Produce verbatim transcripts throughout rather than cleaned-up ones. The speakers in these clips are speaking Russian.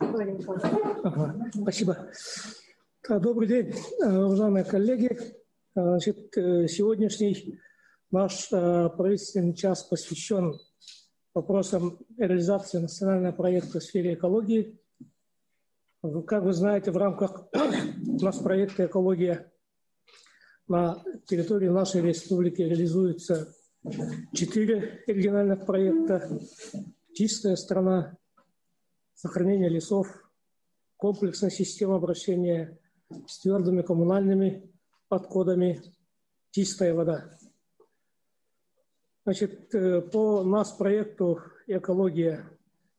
Ага, спасибо. Добрый день, уважаемые коллеги. Значит, сегодняшний наш правительственный час посвящен вопросам реализации национального проекта в сфере экологии. Как вы знаете, в рамках у нас проекта «Экология» на территории нашей республики реализуется четыре региональных проекта: «Чистая страна», «Сохранение лесов», «Комплексная система обращения с твердыми коммунальными отходами», «Чистая вода». Значит, по нас проекту «Экология»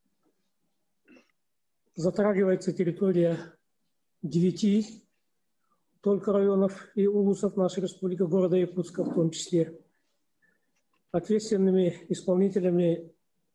затрагивается территория девяти только районов и улусов нашей республики, города Якутска в том числе. Ответственными исполнителями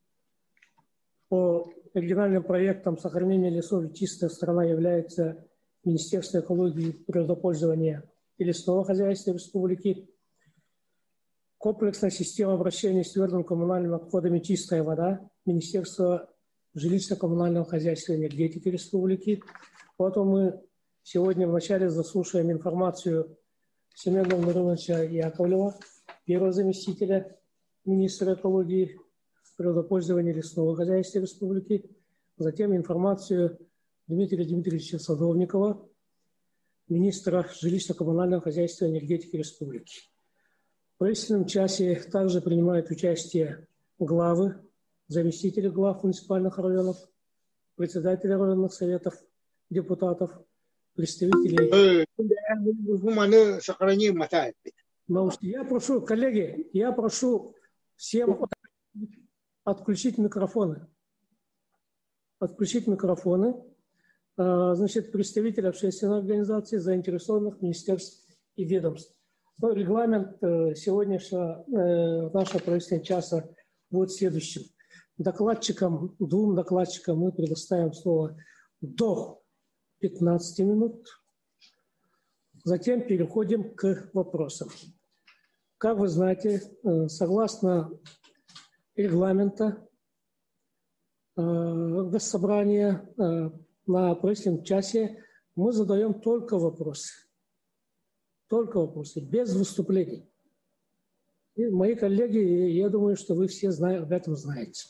по региональным проектам сохранения лесов и «Чистая страна» является Министерство экологии, природопользования и лесного хозяйства республики, комплексная система обращения с твердым коммунальными отходами «Чистая вода», Министерство жилищно-коммунального хозяйства и энергетики республики. Поэтому мы сегодня вначале заслушаем информацию Семена Мироновича Яковлева, первого заместителя министра экологии, природопользования и лесного хозяйства республики. Затем информацию Дмитрия Дмитриевича Садовникова, министра жилищно-коммунального хозяйства и энергетики республики. В правительственном часе также принимают участие главы, заместители глав муниципальных районов, председатели районных советов, депутатов, представителей. Я прошу, коллеги, я прошу всем отключить микрофоны. Отключить микрофоны. Значит, представители общественной организации, заинтересованных министерств и ведомств. Но регламент сегодняшнего нашего правительственного часа будет следующим. Докладчикам, двум докладчикам мы предоставим слово до пятнадцати минут. Затем переходим к вопросам. Как вы знаете, согласно регламента Госсобрания, на правительственном часе мы задаем только вопросы. Только вопросы, без выступлений. И мои коллеги, я думаю, что вы все об этом знаете.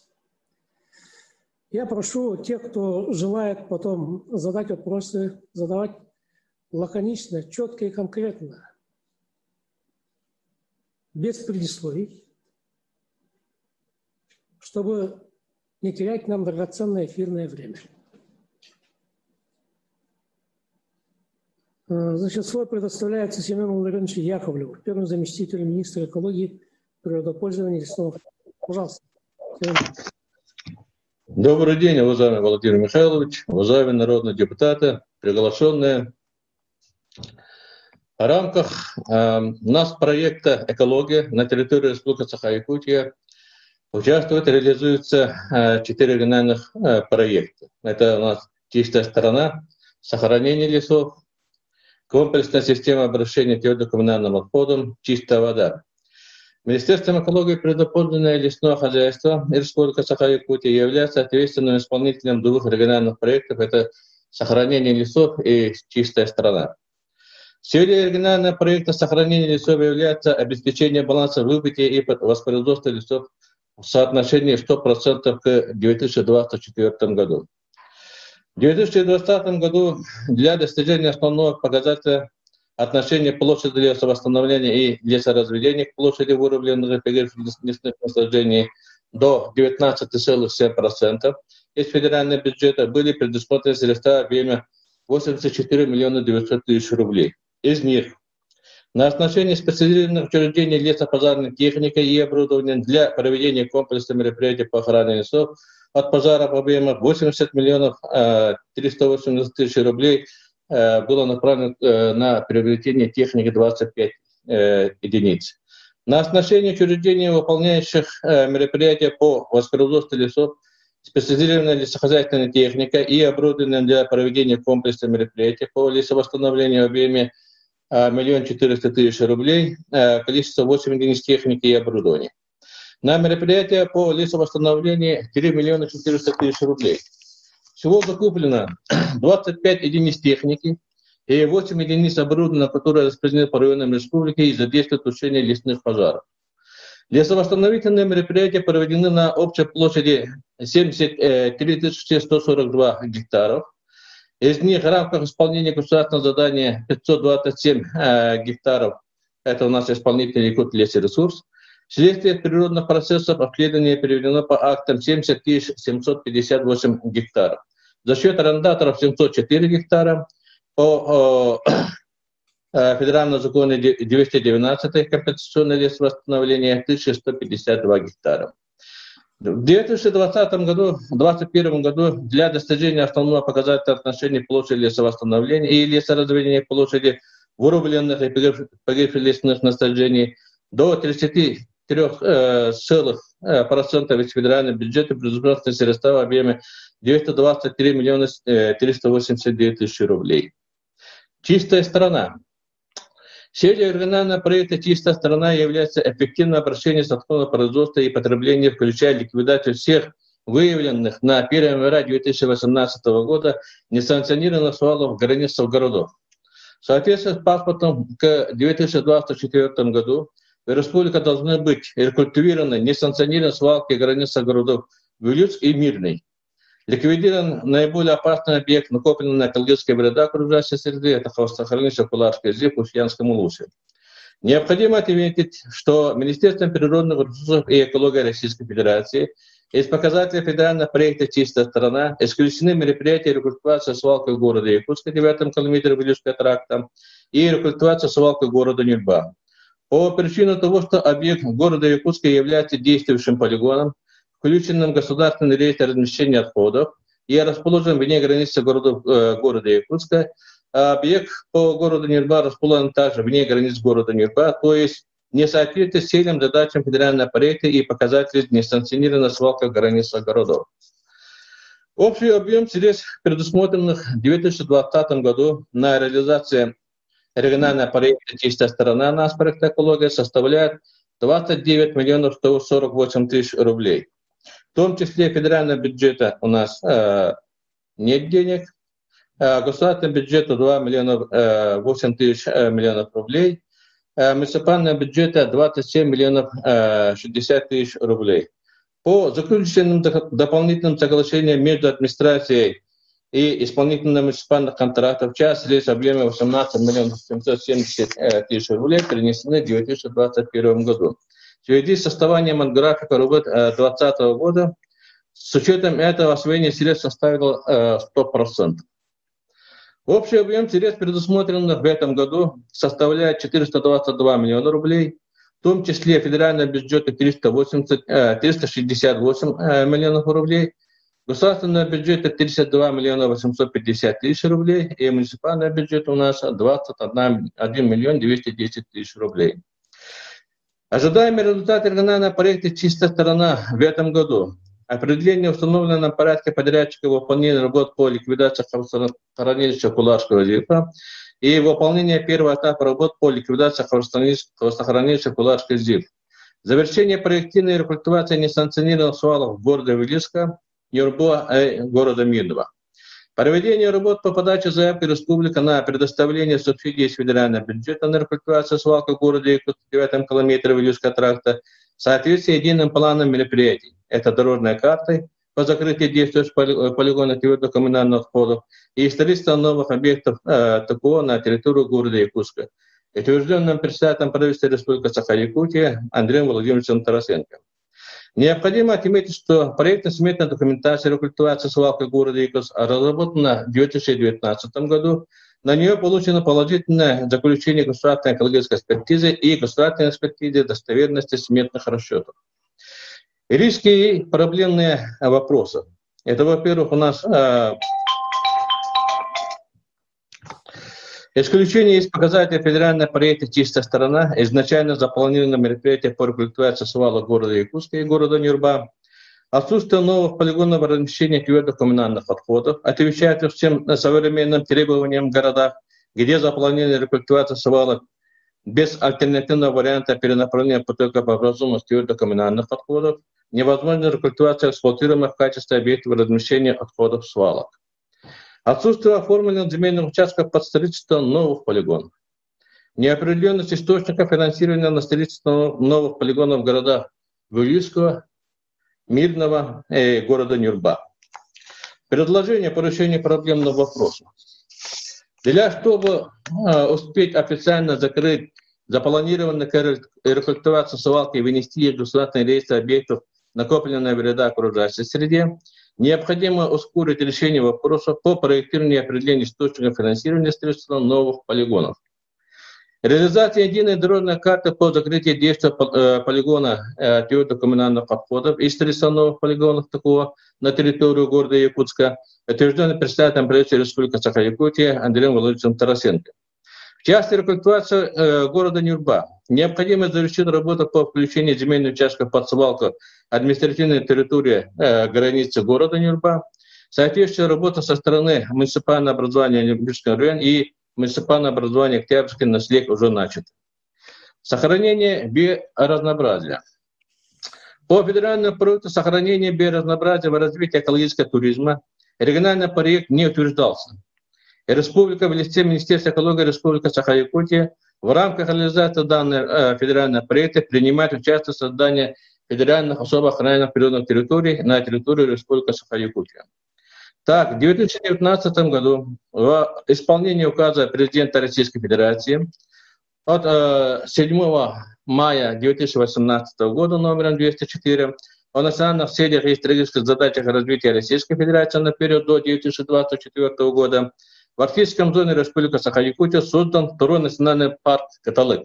Я прошу тех, кто желает потом задать вопросы, задавать лаконично, четко и конкретно, без предисловий, чтобы не терять нам драгоценное эфирное время. Значит, слово предоставляется Семену Владимировичу Яковлеву, первому заместителю министра экологии, природопользования и лесного. Пожалуйста. Добрый день, уважаемый Владимир Михайлович, уважаемые народные депутаты, приглашенные. В рамках э, нас проекта «Экология» на территории Республики Саха-Якутия участвуют и реализуются э, четыре региональных э, проекта. Это у нас «Чистая страна», «Сохранение лесов», комплексная система обращения твердым коммунальным отходом, «Чистая вода». Министерством экологии, природопользования и лесного хозяйства Республики Саха-Якутия является ответственным исполнителем двух региональных проектов. Это «Сохранение лесов» и «Чистая страна». Целью регионального проекта «Сохранение лесов» является обеспечение баланса выбытия и воспроизводства лесов в соотношении сто процентов к две тысячи двадцать четвёртому году. В две тысячи двадцатом году для достижения основного показателя отношения площади лесовосстановления и лесоразведения к площади вырубленных лесных насаждений до девятнадцати целых семи десятых процента из федерального бюджета были предусмотрены средства в объеме восемьдесят четыре миллиона девятьсот тысяч рублей. Из них на оснащение специализированных учреждений лесопожарной техникой и оборудованием для проведения комплексных мероприятий по охране лесов от пожаров объема восемьдесят миллионов триста восемьдесят тысяч рублей было направлено на приобретение техники двадцать пять единиц. На оснащение учреждений, выполняющих мероприятия по воспроизводству лесов, специализированная лесохозяйственная техника и оборудование для проведения комплексных мероприятий по лесовосстановлению в объеме миллион четыреста тысяч рублей, количество восемь единиц техники и оборудования. На мероприятия по лесовосстановлению три миллиона четыреста тысяч рублей. Всего закуплено двадцать пять единиц техники и восемь единиц оборудования, которые распределены по районам республики и задействуют тушение лесных пожаров. Лесовосстановительные мероприятия проведены на общей площади семьдесят три тысячи сто сорок два гектаров. Из них в рамках исполнения государственного задания пятьсот двадцать семь гектаров. Это у нас исполнительный Якутия-Лесресурс. Вследствие природных процессов обследование переведено по актам семьдесят тысяч семьсот пятьдесят восемь гектаров. За счет арендаторов семьсот четыре гектара. По э, федеральному закону двести девятнадцать компенсационное лесовосстановление тысяча сто пятьдесят два гектара. В две тысячи двадцатом году, две тысячи двадцать первом году для достижения основного показателя отношений площади лесовосстановления и лесоразведения площади вырубленных и погибших лесных насаждений до тридцати трёх целых три процента из федерального бюджета предусмотрено средства в объеме двести двадцать три миллиона триста восемьдесят девять тысяч рублей. Чистая страна. Целью регионального проекта «Чистая страна» является эффективное обращение с отходов производства и потребления, включая ликвидацию всех выявленных на первое января две тысячи восемнадцатого года несанкционированных свалов в границах городов. В соответствии с паспортом к две тысячи двадцать четвёртому году в республике должны быть рекультивированы несанкционированные свалки в границах городов Вилюцк и Мирный. Ликвидирован наиболее опасный объект, накопленный на экологической вреда окружающей среды, это хвостохранилище Куларское зип в Ушьянском улусе. Необходимо отметить, что Министерством природных ресурсов и экологии Российской Федерации из показателей федерального проекта «Чистая страна» исключены мероприятия рекультивации свалки в городе Якутска, девятом километре Вилюцкого тракта, и рекультивации свалки города Нюрба. По причине того, что объект города Якутска является действующим полигоном, включенным в государственный реестр размещения отходов и расположен вне границы города, э, города Якутска. Объект по городу Нюрба расположен также вне границ города Нюрба, то есть не соответствует целям, задачам федерального проекта и показателей несанкционированной свалки в границах городов. Общий объем средств, предусмотренных в две тысячи двадцатом году на реализацию регионального проекта «Чистая страна» на проекта «Экология» составляет двадцать девять миллионов сто сорок восемь тысяч рублей. В том числе федерального бюджета у нас э, нет денег, э, государственный бюджет два миллиона восемь тысяч э, миллионов рублей, э, муниципального бюджета двадцать семь миллионов э, шестьдесят тысяч рублей. По заключенным дополнительным соглашениям между администрацией и исполнительным муниципальных контрактов в час рейс объеме восемнадцать миллионов семьсот семьдесят тысяч рублей перенесены в две тысячи двадцать первом году. В связи с составлением графика работ две тысячи двадцатого года, с учетом этого освоение средств составило сто процентов. Общий объем средств, предусмотренных в этом году, составляет четыреста двадцать два миллиона рублей, в том числе федерального бюджета триста шестьдесят восемь миллионов рублей, государственного бюджета тридцать два миллиона восемьсот пятьдесят тысяч рублей и муниципального бюджета у нас двадцать один миллион двести десять тысяч рублей. Ожидаемый результат регионального проекта «Чистая страна» в этом году. Определение установленного порядка подрядчика выполнения работ по ликвидации хвостохранилища Куларского зипа и выполнение первого этапа работ по ликвидации хвостохранилища Куларский зип. Завершение проективной рекультивации несанкционированных свалов в городе Вилюцка, Нюрба и города Мирного. Проведение работ по подаче заявки республика на предоставление субсидий из федерального бюджета на рекультивацию свалки в городе Якутск в девятом километре Вилюцкого тракта в соответствии с единым планом мероприятий. Это дорожная карта по закрытию действующих полигонов твердокоммунальных отходов и строительство новых объектов э, ТКО на территории города Якутска, утвержденным председателем правительства Республики Саха-Якутия Андреем Владимировичем Тарасенко. Необходимо отметить, что проектно-сметная документация рекультивации свалки города Якутск разработана в две тысячи девятнадцатом году. На нее получено положительное заключение государственной экологической экспертизы и государственной экспертизы достоверности сметных расчетов. Риски и проблемные вопросы. Это, во-первых, у нас э, исключение из показателей федерального проекта «Чистая страна» изначально запланировано мероприятие по рекультивации свалок города Якутска и города Нюрба. Отсутствие новых полигонов размещения твердых коммунальных отходов отвечает всем современным требованиям в городах, где запланирована рекультивация свалок без альтернативного варианта перенаправления потока по образованию твердых коммунальных отходов. невозможна рекультивация эксплуатируемых в качестве объектов размещения отходов свалок. Отсутствие оформленных земельных участков под строительство новых полигонов. Неопределенность источника финансирования на строительство новых полигонов в городах Гуюйского, Мирного и города Нюрба. Предложение по решению проблемного вопроса. Для того, чтобы успеть официально закрыть запланированную рекультивацию свалки и вынести их в государственный реестр объектов накопленной вреда окружающей среде, необходимо ускорить решение вопроса по проектированию и определению источников финансирования строительства новых полигонов. Реализация единой дорожной карты по закрытию действия полигона твердых коммунальных отходов и строительства новых полигонов такого на территорию города Якутска утверждена председателем правительства Республики Саха-Якутия Андреем Владимировичем Тарасенко. В части рекультивации э, города Нюрба необходимо завершить работу по включению земельных участков под свалку административной территории э, границы города Нюрба, соответствующая работа со стороны муниципального образования Нюрбинского района и муниципальное образование Октябрьский наследие уже начато. Сохранение биоразнообразия. По федеральному проекту сохранения биоразнообразия и развития экологического туризма региональный проект не утверждался. И Республика в лице Министерства экологии Республики Саха-Якутия в рамках реализации данного э, федерального проекта принимает участие в создании федеральных особо охраняемых природных территорий на территории Республики Саха-Якутия. Так, в две тысячи девятнадцатом году в исполнении указа президента Российской Федерации от э, седьмого мая две тысячи восемнадцатого года номером двести четыре о национальных целях и стратегических задачах развития Российской Федерации на период до две тысячи двадцать четвёртого года в арктическом зоне Республики Саха-Якутия создан второй национальный парк Каталык.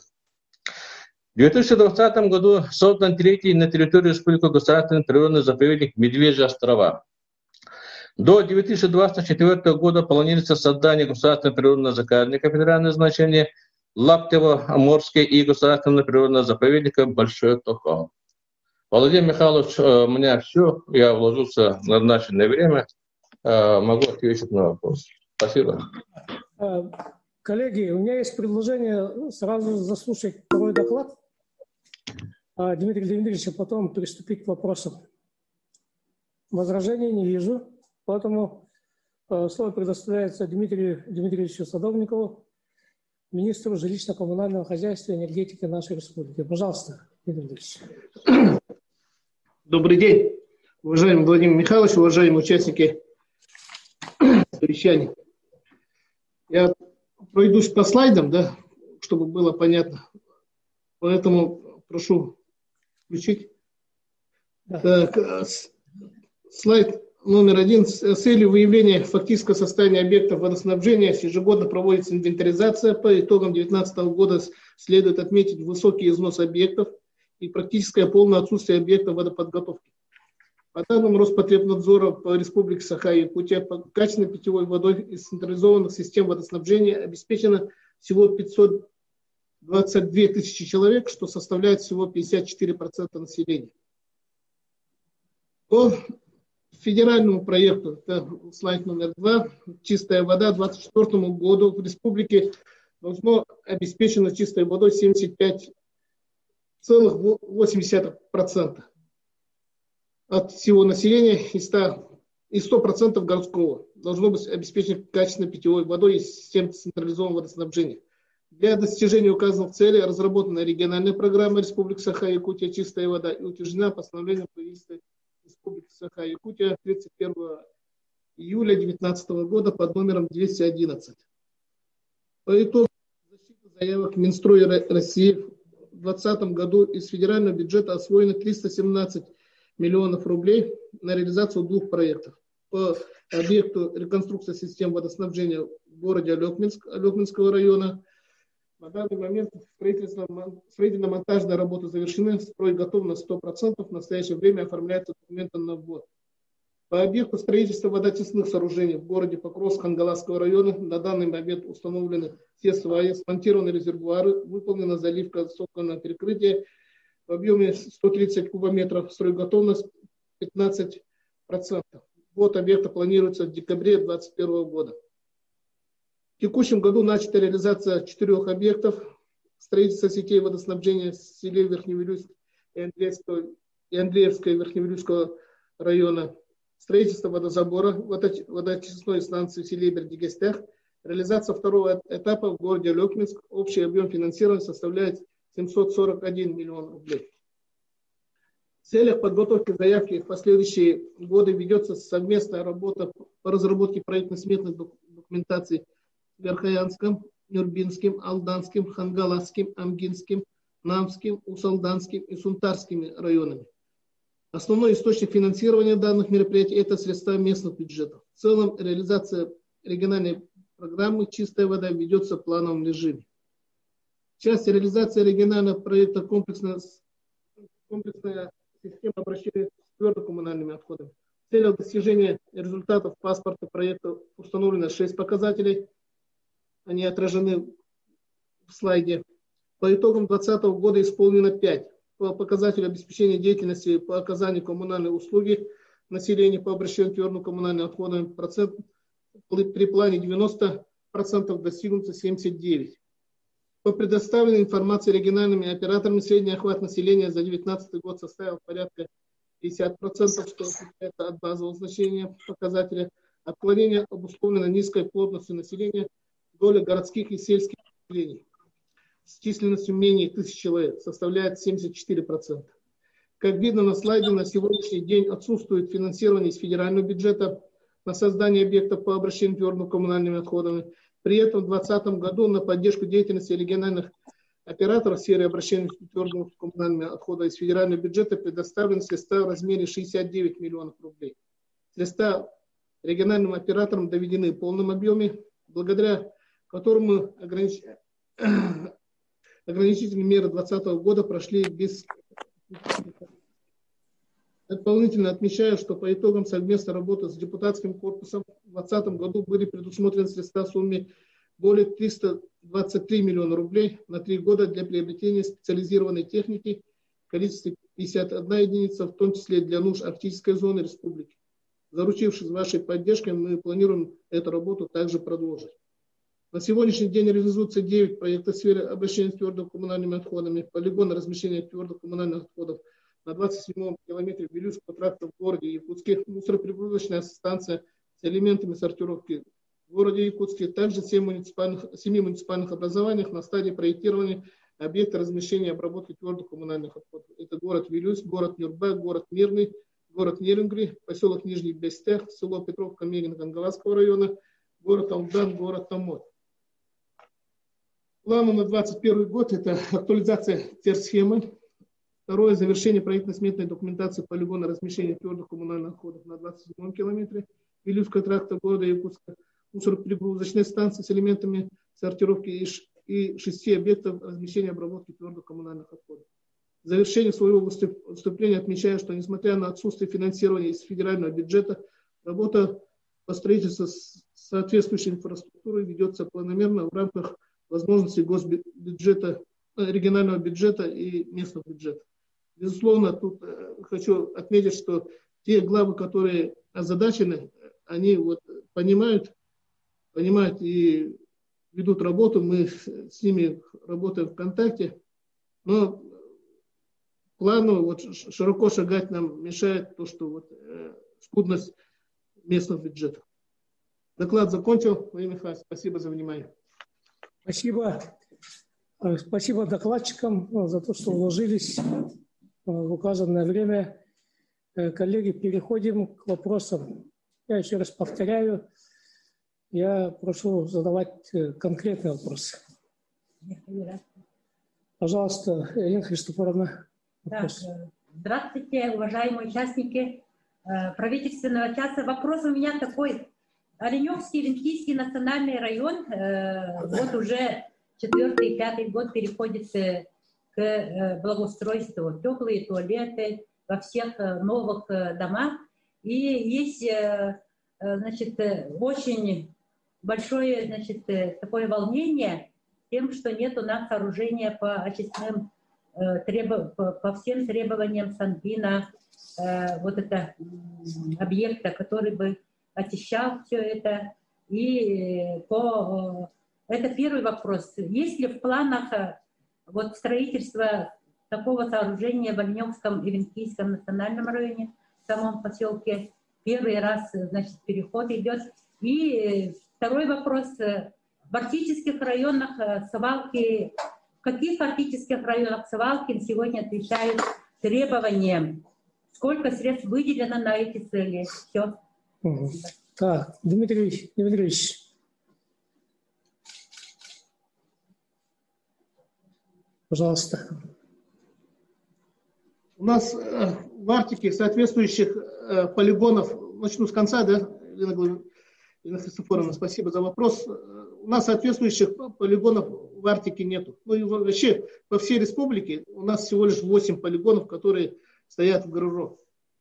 В две тысячи двадцатом году создан третий на территории Республики государственный природный заповедник Медвежьи острова. До две тысячи двадцать четвёртого года планируется создание государственного природного заказника федерального значения Лаптево-Амурский и государственного природного заповедника Большой Тохо. Владимир Михайлович, у меня все, я вложился в назначенное время, могу ответить на вопрос. Спасибо. Коллеги, у меня есть предложение сразу заслушать второй доклад Дмитрия Дмитриевича, потом приступить к вопросам. Возражений не вижу, поэтому слово предоставляется Дмитрию Дмитриевичу Садовникову, министру жилищно-коммунального хозяйства и энергетики нашей республики. Пожалуйста, Дмитрий Дмитриевич. Добрый день, уважаемый Владимир Михайлович, уважаемые участники совещания. Я пройдусь по слайдам, да, чтобы было понятно. Поэтому прошу включить. Да. Так, слайд номер один. С целью выявления фактического состояния объектов водоснабжения ежегодно проводится инвентаризация. По итогам две тысячи девятнадцатого года следует отметить высокий износ объектов и практическое полное отсутствие объектов водоподготовки. По данным Роспотребнадзора по Республике Саха-Якутия, качественной питьевой водой из централизованных систем водоснабжения обеспечено всего пятьсот двадцать две тысячи человек, что составляет всего пятьдесят четыре процента населения. По федеральному проекту, это слайд номер два, «Чистая вода», к две тысячи двадцать четвёртому году в республике должно обеспечено чистой водой семьдесят пять целых восемь десятых процента от всего населения и сто процентов городского должно быть обеспечено качественной питьевой водой из систем централизованного водоснабжения. Для достижения указанных целей разработана региональная программа Республики Саха-Якутия «Чистая вода» и утверждена постановлением правительства Республики Саха-Якутия тридцать первого июля две тысячи девятнадцатого года под номером двести одиннадцать. По итогу защиты заявок Минстрой России в две тысячи двадцатом году из федерального бюджета освоено триста семнадцать миллионов рублей на реализацию двух проектов. По объекту реконструкции систем водоснабжения в городе Алекминск, Алекминского района. На данный момент строительно-монтажные работы завершены, строй готов на сто процентов, в настоящее время оформляются документы на ввод. По объекту строительства водочистных сооружений в городе Покровск Хангаласского района на данный момент установлены все сваи, смонтированы резервуары, выполнена заливка сопканного перекрытия в объеме сто тридцать кубометров, стройготовность пятнадцать процентов. Ввод объекта планируется в декабре две тысячи двадцать первого года. В текущем году начата реализация четырех объектов строительства сетей водоснабжения в селе Верхневилюйск и Андреевского и Андреевского и Верхневилюйского района, строительство водозабора, водоочистной станции в селе Бердигестях, реализация второго этапа в городе Лёкминск. Общий объем финансирования составляет семьсот сорок один миллион рублей. В целях подготовки заявки в последующие годы ведется совместная работа по разработке проектно-сметных документаций в Верхоянском, Нюрбинским, Алданским, Хангаласским, Амгинским, Намским, Усалданским и Сунтарскими районами. Основной источник финансирования данных мероприятий – это средства местных бюджетов. В целом реализация региональной программы «Чистая вода» ведется в плановом режиме. В части реализации регионального проекта «Комплексная, комплексная система обращения с твердокоммунальными отходами». В целях достижения результатов паспорта проекта установлено шесть показателей. Они отражены в слайде. По итогам две тысячи двадцатого года исполнено пять. По показателю обеспечения деятельности по оказанию коммунальной услуги населению по обращению к твердым коммунальным отходам процент, при плане девяносто процентов достигнуто семьдесят девять процентов. По предоставленной информации региональными операторами средний охват населения за две тысячи девятнадцатый год составил порядка пятьдесят процентов, что это от базового значения показателя. Отклонение обусловлено низкой плотностью населения, доля городских и сельских населений с численностью менее тысячи человек составляет семьдесят четыре процента. Как видно на слайде, на сегодняшний день отсутствует финансирование из федерального бюджета на создание объектов по обращению к твердым коммунальными отходами. При этом в две тысячи двадцатом году на поддержку деятельности региональных операторов в сфере обращения к твердым коммунальными отходами из федерального бюджета предоставлены средства в размере шестьдесят девять миллионов рублей. Средства региональным операторам доведены в полном объеме, благодаря которому огранич... ограничительные меры две тысячи двадцатого года прошли без... Дополнительно отмечаю, что по итогам совместной работы с депутатским корпусом в две тысячи двадцатом году были предусмотрены средства в сумме более триста двадцать три миллиона рублей на три года для приобретения специализированной техники в количестве пятьдесят одна единица, в том числе для нужд арктической зоны республики. Заручившись вашей поддержкой, мы планируем эту работу также продолжить. На сегодняшний день реализуется девять проектов в сфере обращения с твердыми коммунальными отходами, полигон размещения твердых коммунальных отходов на двадцать седьмом километре Вилюйского тракта в городе Якутске, мусороприборочная станция с элементами сортировки в городе Якутске, также семь муниципальных, семи муниципальных образованиях на стадии проектирования объекта размещения и обработки твердых коммунальных отходов. Это город Вилюйск, город Нюрба, город Мирный, город Нерингри, поселок Нижний Бестех, село Петровка Мегин Гангаласского района, город Алдан, город Томот. Планы на двадцать первый год – это актуализация терсхемы. Второе – завершение проектно-сметной документации полигона размещения твердых коммунальных отходов на двадцать седьмом километре Вилюйского тракта города Якутска, мусоропрегрузочной станции с элементами сортировки и шести объектов размещения и обработки твердых коммунальных отходов. В завершении своего выступления отмечаю, что несмотря на отсутствие финансирования из федерального бюджета, работа по строительству соответствующей инфраструктуры ведется планомерно в рамках возможностей госбюджета, регионального бюджета и местного бюджета. Безусловно, тут хочу отметить, что те главы, которые озадачены, они вот понимают, понимают и ведут работу, мы с ними работаем в контакте, но плану вот широко шагать нам мешает то, что вот, э, скудность местных бюджетов. Доклад закончил. Владимир Михайлович, спасибо за внимание. Спасибо. Спасибо докладчикам за то, что уложились в указанное время. Коллеги, переходим к вопросам. Я еще раз повторяю, я прошу задавать конкретные вопросы. Пожалуйста, Ирина Христофоровна. Да. Здравствуйте, уважаемые участники правительственного часа. Вопрос у меня такой. Оленевский, Линкийский национальный район вот уже четвертый, пятый год переходит к благоустройству. Теплые туалеты во всех новых домах. И есть, значит, очень большое, значит, такое волнение тем, что нет у нас сооружения по очистным, требов, по всем требованиям Санпина, вот это объекта, который бы очищал все это. И по... это первый вопрос. Есть ли в планах вот строительства такого сооружения в Оленевском и Венкийском национальном районе, в самом поселке. Первый раз, значит, переход идет. И второй вопрос. В арктических районах свалки, в каких арктических районах свалки сегодня отвечают требованиям? Сколько средств выделено на эти цели? Все. Угу. Так, Дмитрий Дмитриевич. Пожалуйста. У нас э, в Арктике соответствующих э, полигонов, начну с конца, да, Елена, Елена Христофоровна, спасибо за вопрос. У нас соответствующих полигонов в Арктике нету. Ну и вообще по всей республике у нас всего лишь восемь полигонов, которые стоят в ГРУ.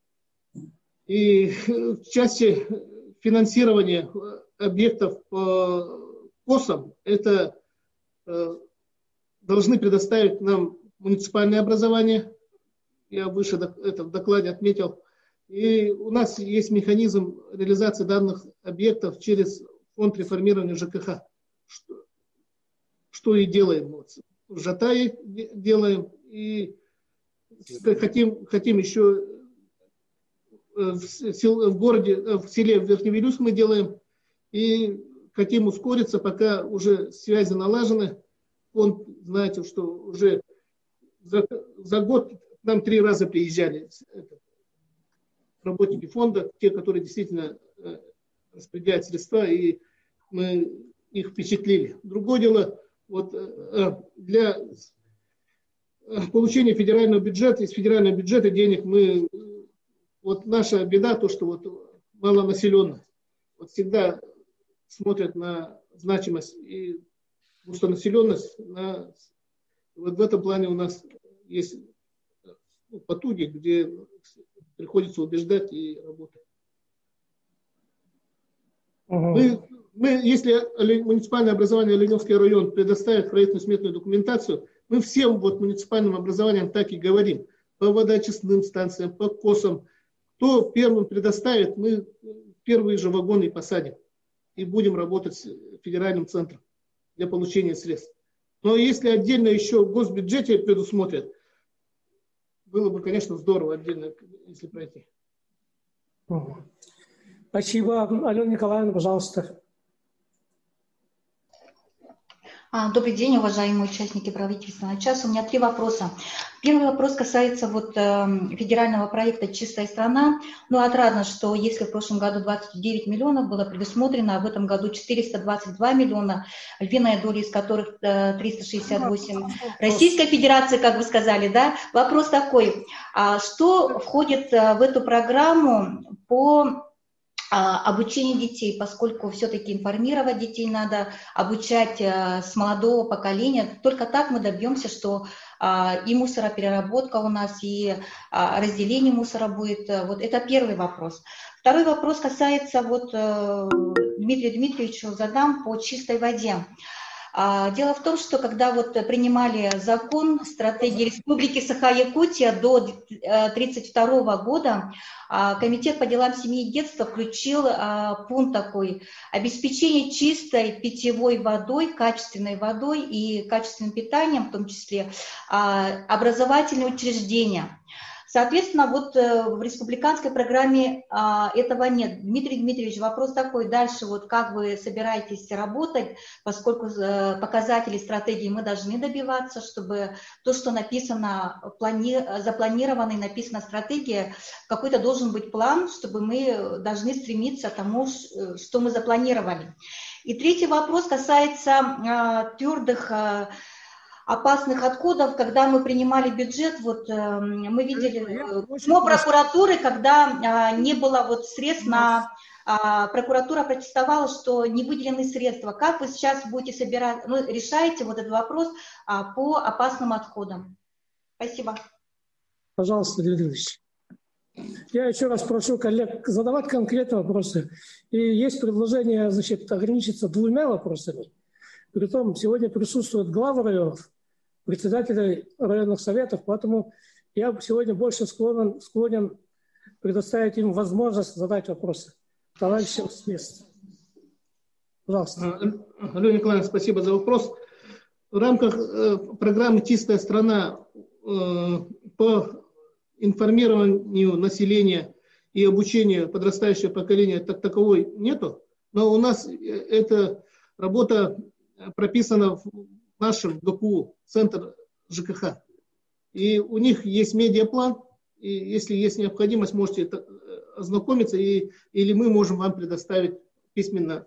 И в части финансирования объектов по КОСам это э, должны предоставить нам муниципальное образование. Я выше это в докладе отметил. И у нас есть механизм реализации данных объектов через фонд реформирования ЖКХ. Что, что и делаем. Вот. В Жатае делаем. И хотим, хотим еще в, сел, в городе, в селе Верхневилюск мы делаем. И хотим ускориться, пока уже связи налажены. Фонд, знаете, что уже за, за год нам три раза приезжали работники фонда, те, которые действительно э, распределяют средства, и мы их впечатлили. Другое дело, вот, э, для получения федерального бюджета, из федерального бюджета денег мы, вот наша беда, то, что вот малонаселенно, вот всегда смотрят на значимость и густонаселенность. На, вот в этом плане у нас есть ну, потуги, где приходится убеждать и работать. Угу. Мы, мы, если муниципальное образование Оленевский район предоставит проектно-сметную документацию, мы всем вот муниципальным образованиям так и говорим. По водоочистным станциям, по КОСам. Кто первым предоставит, мы первые же вагоны посадим. И будем работать с федеральным центром для получения средств. Но если отдельно еще в госбюджете предусмотрят, было бы, конечно, здорово отдельно, если пройти. Спасибо. Алена Николаевна, пожалуйста. Добрый день, уважаемые участники правительственного часа. У меня три вопроса. Первый вопрос касается вот, э, федерального проекта «Чистая страна». Ну, отрадно, что если в прошлом году двадцать девять миллионов было предусмотрено, а в этом году четыреста двадцать два миллиона, львиная доля из которых э, триста шестьдесят восемь Российской Федерации, как вы сказали, да? Вопрос такой, а что входит э, в эту программу по обучение детей, поскольку все-таки информировать детей надо, обучать с молодого поколения. Только так мы добьемся, что и мусоропереработка у нас, и разделение мусора будет. Вот это первый вопрос. Второй вопрос касается, вот Дмитрию Дмитриевичу задам по чистой воде. Дело в том, что когда вот принимали закон стратегии Республики Саха-Якутия до две тысячи тридцать второго года, Комитет по делам семьи и детства включил пункт такой: обеспечение чистой питьевой водой, качественной водой и качественным питанием, в том числе образовательные учреждения. Соответственно, вот в республиканской программе а, этого нет. Дмитрий Дмитриевич, вопрос такой: дальше вот как вы собираетесь работать, поскольку э, показатели стратегии мы должны добиваться, чтобы то, что написано, плани... запланировано и написано стратегия, какой-то должен быть план, чтобы мы должны стремиться к тому, что мы запланировали. И третий вопрос касается э, твердых э, опасных отходов. Когда мы принимали бюджет, вот э, мы видели письмо прокуратуры, когда э, не было вот средств на... Э, прокуратура протестовала, что не выделены средства. Как вы сейчас будете собирать, ну, решаете вот этот вопрос э, по опасным отходам? Спасибо. Пожалуйста, Дмитрий Ильич. Я еще раз прошу коллег задавать конкретные вопросы. И есть предложение, значит, ограничиться двумя вопросами. Притом сегодня присутствуют главы районов, председатели районных советов, поэтому я сегодня больше склонен, склонен предоставить им возможность задать вопросы товарищам с места. Пожалуйста. Алена Николаевна, спасибо за вопрос. В рамках э, программы «Чистая страна» по информированию населения и обучению подрастающего поколения так таковой нету, но у нас эта работа прописана в нашем ГПУ, Центр ЖКХ. И у них есть медиаплан, и если есть необходимость, можете ознакомиться, и, или мы можем вам предоставить письменно,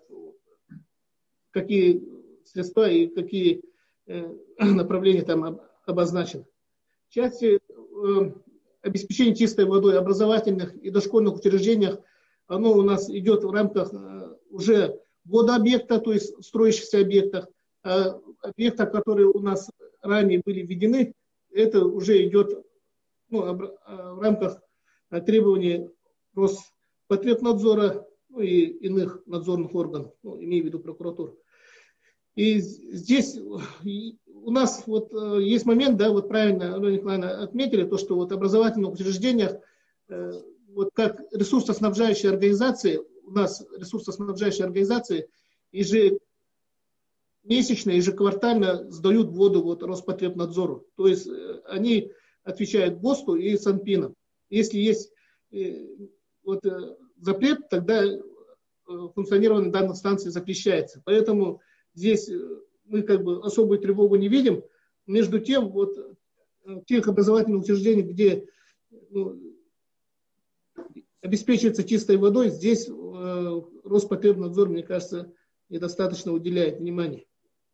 какие средства и какие э, направления там обозначены. В части э, обеспечения чистой водой в образовательных и дошкольных учреждениях, оно у нас идет в рамках э, уже водообъекта, то есть строящихся объектах, а объектах, которые у нас ранее были введены, это уже идет ну, в рамках требований Роспотребнадзора, ну, и иных надзорных органов, ну, имею в виду прокуратуру. И здесь у нас вот есть момент, да, вот правильно Алена Николаевна отметили, то, что вот в образовательных учреждениях, вот как ресурсоснабжающие организации, у нас ресурсоснабжающие организации ежемесячно, ежеквартально сдают воду вот Роспотребнадзору. То есть они отвечают ГОСТу и Санпинам. Если есть вот, запрет, тогда функционирование данных станций запрещается. Поэтому здесь мы как бы особую тревогу не видим. Между тем, вот в тех образовательных учреждениях, где ну, обеспечивается чистой водой, здесь э, Роспотребнадзор, мне кажется, недостаточно уделяет внимания.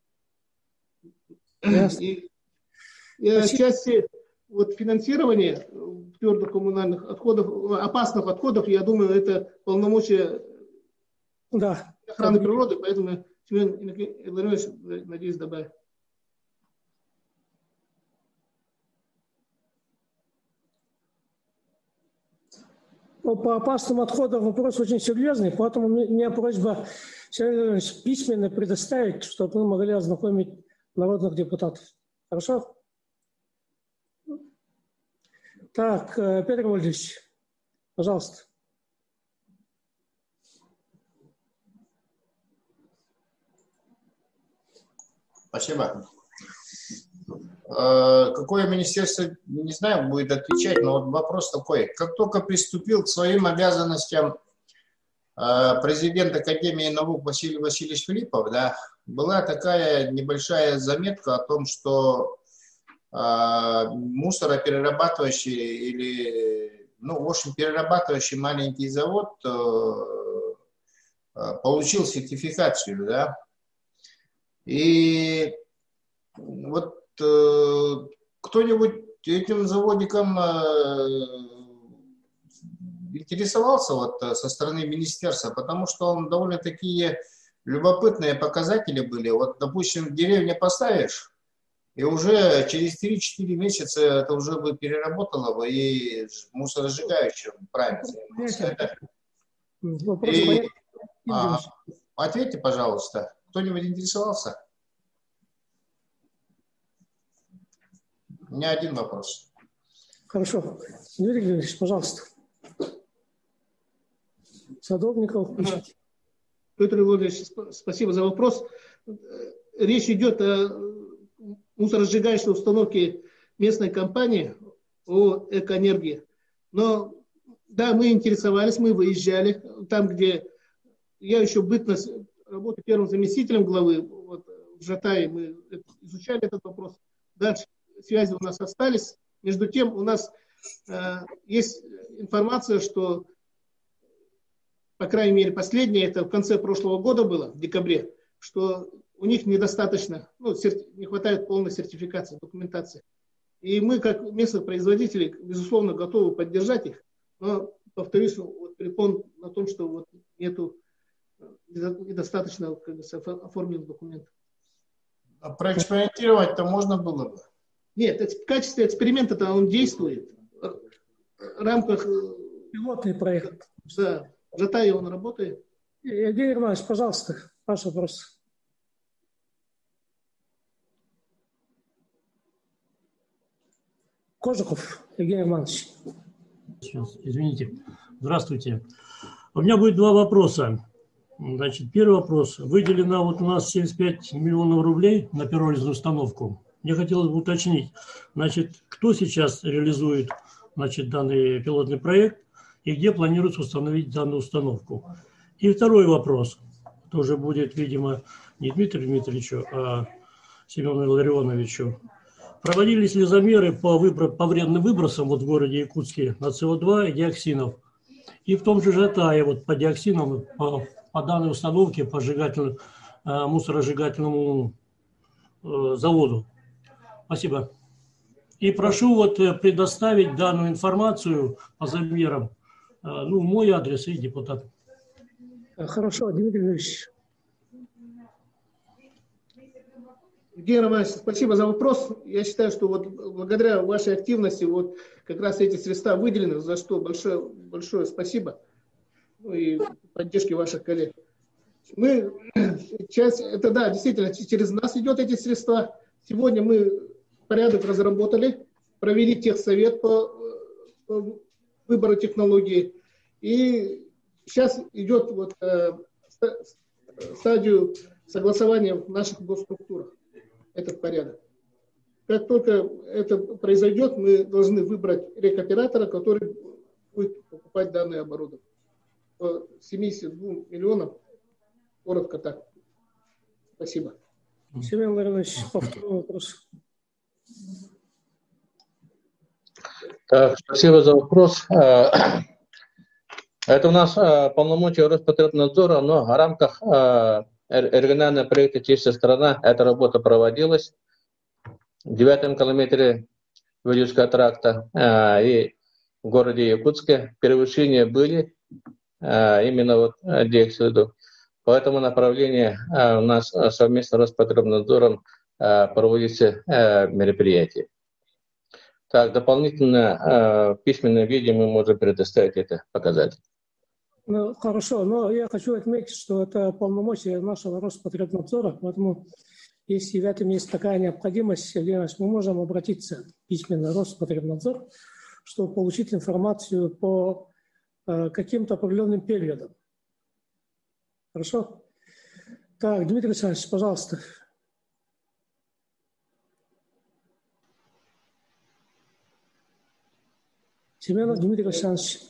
Yes. И, и отчасти вот финансирование твердых коммунальных отходов, опасных отходов, я думаю, это полномочия да. охраны природы, поэтому Семен Илларионович, надеюсь, добавит. По опасным отходам вопрос очень серьезный, поэтому у меня просьба письменно предоставить, чтобы мы могли ознакомить народных депутатов. Хорошо? Так, Петр Вольфович, пожалуйста. Спасибо. Какое министерство, не знаю, будет отвечать, но вот вопрос такой. Как только приступил к своим обязанностям президент Академии наук Василий Васильевич Филиппов, да, была такая небольшая заметка о том, что мусороперерабатывающий или, ну, в общем, перерабатывающий маленький завод получил сертификацию, да. И вот кто-нибудь этим заводиком интересовался вот со стороны министерства, потому что он довольно такие любопытные показатели были. Вот, допустим, в деревне поставишь, и уже через три-четыре месяца это уже бы переработало бы и мусоросжигающим правильно занимался. И, а, ответьте, пожалуйста, кто-нибудь интересовался? У меня один вопрос. Хорошо. Юрий Григорьевич, пожалуйста. Садовников. Петр Иванович, спасибо за вопрос. Речь идет о мусоросжигающей установке местной компании о Экоэнергии. Но да, мы интересовались, мы выезжали там, где я еще бытность работы первым заместителем главы, вот, в Жатае мы изучали этот вопрос. Дальше связи у нас остались. Между тем у нас э, есть информация, что, по крайней мере, последнее, это в конце прошлого года было, в декабре, что у них недостаточно, ну, не хватает полной сертификации, документации. И мы, как местных производителей, безусловно, готовы поддержать их, но, повторюсь, вот, препон на том, что вот нету недостаточно, как бы, оформленных документов. А проэкспериментировать-то можно было бы? Нет, в качестве эксперимента-то он действует. В рамках... Пилотный проект. Да, в Жатае он работает. Евгений Иванович, пожалуйста, ваш вопрос. Кожухов Евгений Иванович. Сейчас, извините. Здравствуйте. У меня будет два вопроса. Значит, первый вопрос. Выделено вот у нас семьдесят пять миллионов рублей на пиролизную установку. Мне хотелось бы уточнить, значит, кто сейчас реализует, значит, данный пилотный проект и где планируется установить данную установку. И второй вопрос, тоже будет, видимо, не Дмитрию Дмитриевичу, а Семену Илларионовичу. Проводились ли замеры по, выбор, по вредным выбросам вот в городе Якутске на С О два и диоксинов? И в том же Жатае вот по диоксинам, по, по данной установке, по сжигательному, э, мусоросжигательному э, заводу. Спасибо. И прошу вот предоставить данную информацию по замерам, э, ну, мой адрес и депутат. Хорошо, Дмитрий Ильич. Евгений Романович, спасибо за вопрос. Я считаю, что вот благодаря вашей активности вот как раз эти средства выделены, за что большое, большое спасибо. Ну и поддержки ваших коллег. Мы часть, это да, действительно, через нас идет эти средства. Сегодня мы порядок разработали, провели техсовет по, по выбору технологии. И сейчас идет вот э, стадию согласования в наших госструктурах. Этот порядок. Как только это произойдет, мы должны выбрать рекоператора, который будет покупать данное оборудование. По семидесяти двум миллионам, коротко так. Спасибо. Семен Владимирович, повторный вопрос. Так, спасибо за вопрос. Это у нас полномочия Роспотребнадзора, но в рамках регионального проекта «Чистая страна» эта работа проводилась в девятом километре Вилюйского тракта и в городе Якутске. Превышения были именно вот диоксиду. По этому направлению у нас совместно с Роспотребнадзором проводится мероприятие. Так, дополнительно в письменном виде мы можем предоставить это показатель. Ну, хорошо, но я хочу отметить, что это полномочия нашего Роспотребнадзора, поэтому если в этом есть такая необходимость, мы можем обратиться письменно в Роспотребнадзор, чтобы получить информацию по э, каким-то определенным периодам. Хорошо? Так, Дмитрий Александрович, пожалуйста. Семенов Дмитрий Александрович.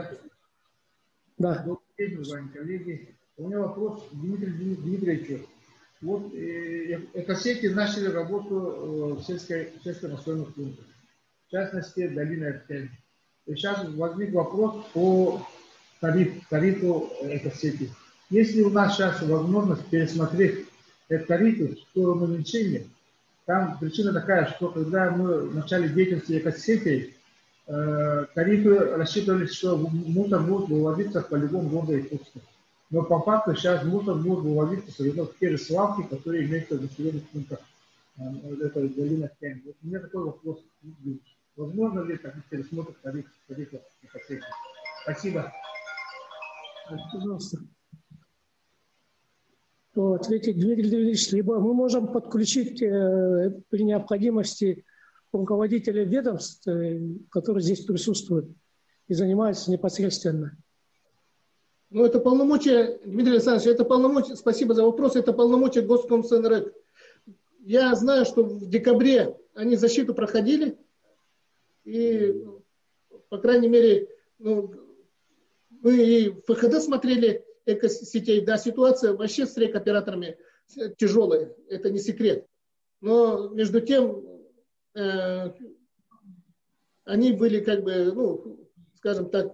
Да. Добрый день, уважаемые коллеги. У меня вопрос к Дмитрию Дмитриевичу. Вот э, экосети начали работу в сельской, сельскохозяйственных пунктах, в частности, долина Эртель. И сейчас возник вопрос по тариф, тарифу экосети. Есть ли у нас сейчас возможность пересмотреть этот тариф в сторону уменьшения? Там причина такая, что когда мы в начале деятельности экосетей, тарифы рассчитывались, что мусор будет вывозиться в полигон города Якутска. Но по факту сейчас мусор будет вывозиться в те же свалки, которые имеются в населенных пунктах этой долины. Вот у меня такой вопрос. Возможно ли такой пересмотр тарифов экосети? Спасибо. Пожалуйста. Вот, видите, Дмитрий Дмитриевич, либо мы можем подключить э, при необходимости руководителей ведомств, которые здесь присутствуют и занимаются непосредственно. Ну, это полномочия, Дмитрий Александрович, это полномочия, спасибо за вопрос, это полномочия Госкомсэнерэг. Я знаю, что в декабре они защиту проходили, и, по крайней мере, ну, мы и в ФХД смотрели экосетей, да, ситуация вообще с рекоператорами тяжелая, это не секрет. Но, между тем, они были, как бы, ну, скажем так,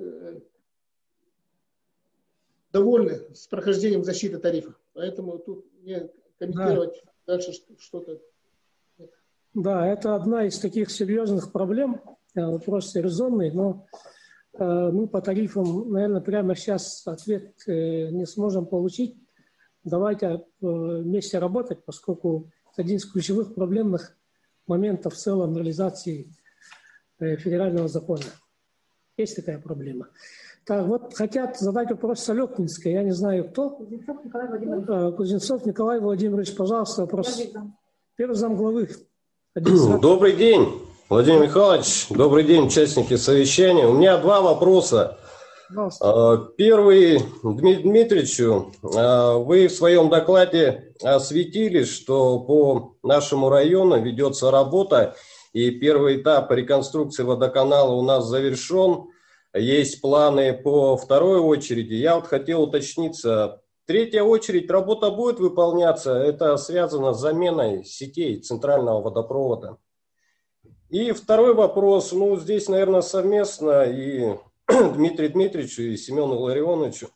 довольны с прохождением защиты тарифа. Поэтому тут не комментировать да. дальше что-то. Да, это одна из таких серьезных проблем. Вопрос резонный, но мы по тарифам, наверное, прямо сейчас ответ не сможем получить. Давайте вместе работать, поскольку это один из ключевых проблемных моментов в целом реализации федерального закона. Есть такая проблема. Так, вот хотят задать вопрос Солёкинской. Я не знаю, кто. Кузнецов Николай Владимирович. Кузнецов Николай Владимирович, пожалуйста, вопрос. Первый замглавы. Добрый день, Владимир Михайлович. Добрый день, участники совещания. У меня два вопроса. Первый, Дмитрию Дмитриевичу, вы в своем докладе осветили, что по нашему району ведется работа, и первый этап реконструкции водоканала у нас завершен. Есть планы по второй очереди. Я вот хотел уточниться, третья очередь работа будет выполняться, это связано с заменой сетей центрального водопровода. И второй вопрос, ну здесь, наверное, совместно и Дмитрию Дмитриевичу и Семену Ларионовичу.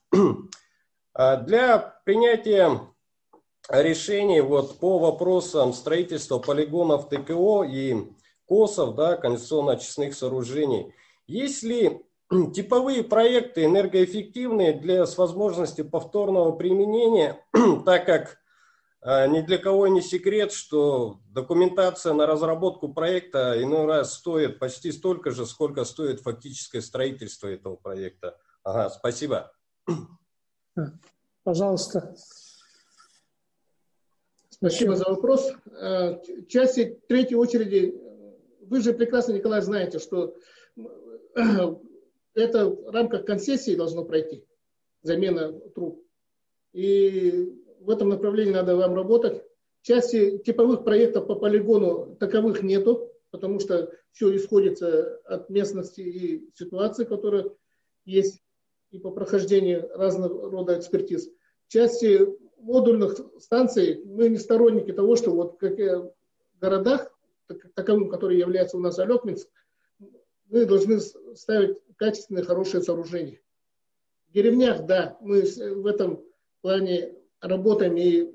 Для принятия решений вот по вопросам строительства полигонов ТКО и КОСов, да, канализационно-очистных сооружений, есть ли типовые проекты энергоэффективные для, с возможностью повторного применения, так как ни для кого не секрет, что документация на разработку проекта иной раз стоит почти столько же, сколько стоит фактическое строительство этого проекта. Ага, спасибо. Пожалуйста. Спасибо за вопрос. В части третьей очереди, вы же прекрасно, Николай, знаете, что это в рамках концессии должно пройти, замена труб. И в этом направлении надо вам работать. В части типовых проектов по полигону таковых нету, потому что все исходит от местности и ситуации, которые есть и по прохождению разного рода экспертиз. В части модульных станций мы не сторонники того, что вот в городах, таковым, которые являются у нас Алекминск, мы должны ставить качественные, хорошие сооружения. В деревнях, да, мы в этом плане работаем, и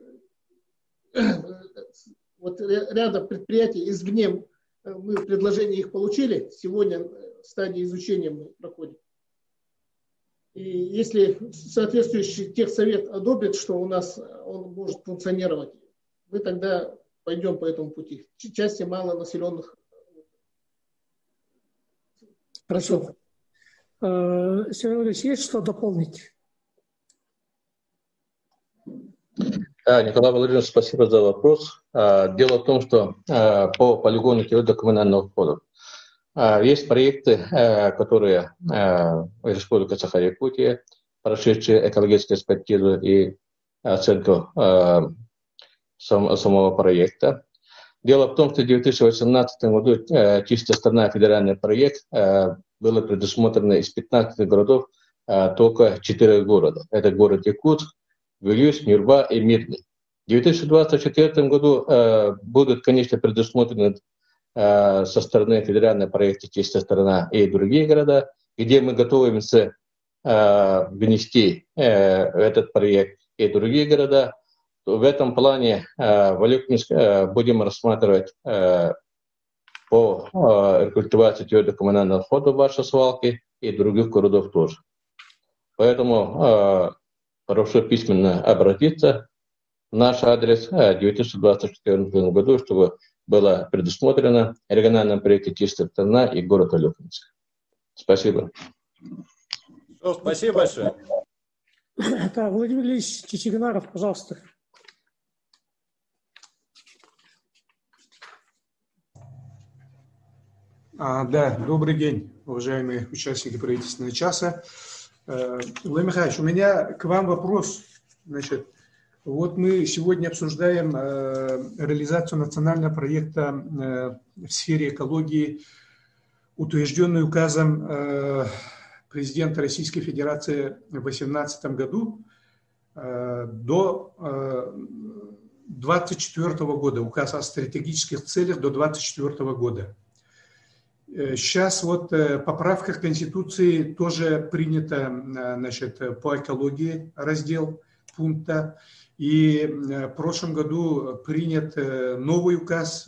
вот рядом предприятий извне мы предложения их получили, сегодня в стадии изучения мы проходим. И если соответствующий техсовет одобрит, что у нас он может функционировать, мы тогда пойдем по этому пути. В части малонаселенных. Хорошо. Сергей Ильич, есть что дополнить? Николай Владимирович, спасибо за вопрос. Дело в том, что по полигону коммунальных отходов есть проекты, которые в Республике Саха-Якутия, прошедшие экологическую экспертизу и оценку самого проекта. Дело в том, что в две тысячи восемнадцатом году «Чистая страна» федеральный проект было предусмотрено из пятнадцати городов только четыре города. Это город Якутск, Вилюйск, Нюрба и Мирный. В две тысячи двадцать четвёртом году э, будут, конечно, предусмотрены э, со стороны федерального проекта «Чистая страна» и другие города, где мы готовимся э, внести э, в этот проект и другие города. В этом плане э, в Алекминске э, будем рассматривать э, по э, рекультивации твердых коммунальных отходов вашей свалки и других городов тоже. Поэтому э, прошу письменно обратиться в наш адрес в две тысячи двадцать четвёртом году, чтобы было предусмотрено региональном проекте «Чистая страна» и город Алекминск. Спасибо. Все, спасибо большое. Так, Владимир Ильич Чичиганаров, пожалуйста. А, да, добрый день, уважаемые участники правительственного часа. Владимир Михайлович, у меня к вам вопрос. Значит, вот мы сегодня обсуждаем э, реализацию национального проекта э, в сфере экологии, утвержденный указом э, президента Российской Федерации в две тысячи восемнадцатом году э, до э, двадцать четвёртого года, указ о стратегических целях до двадцать четвёртого года. Сейчас вот поправка к Конституции тоже принята, значит, по экологии раздел пункта. И в прошлом году принят новый указ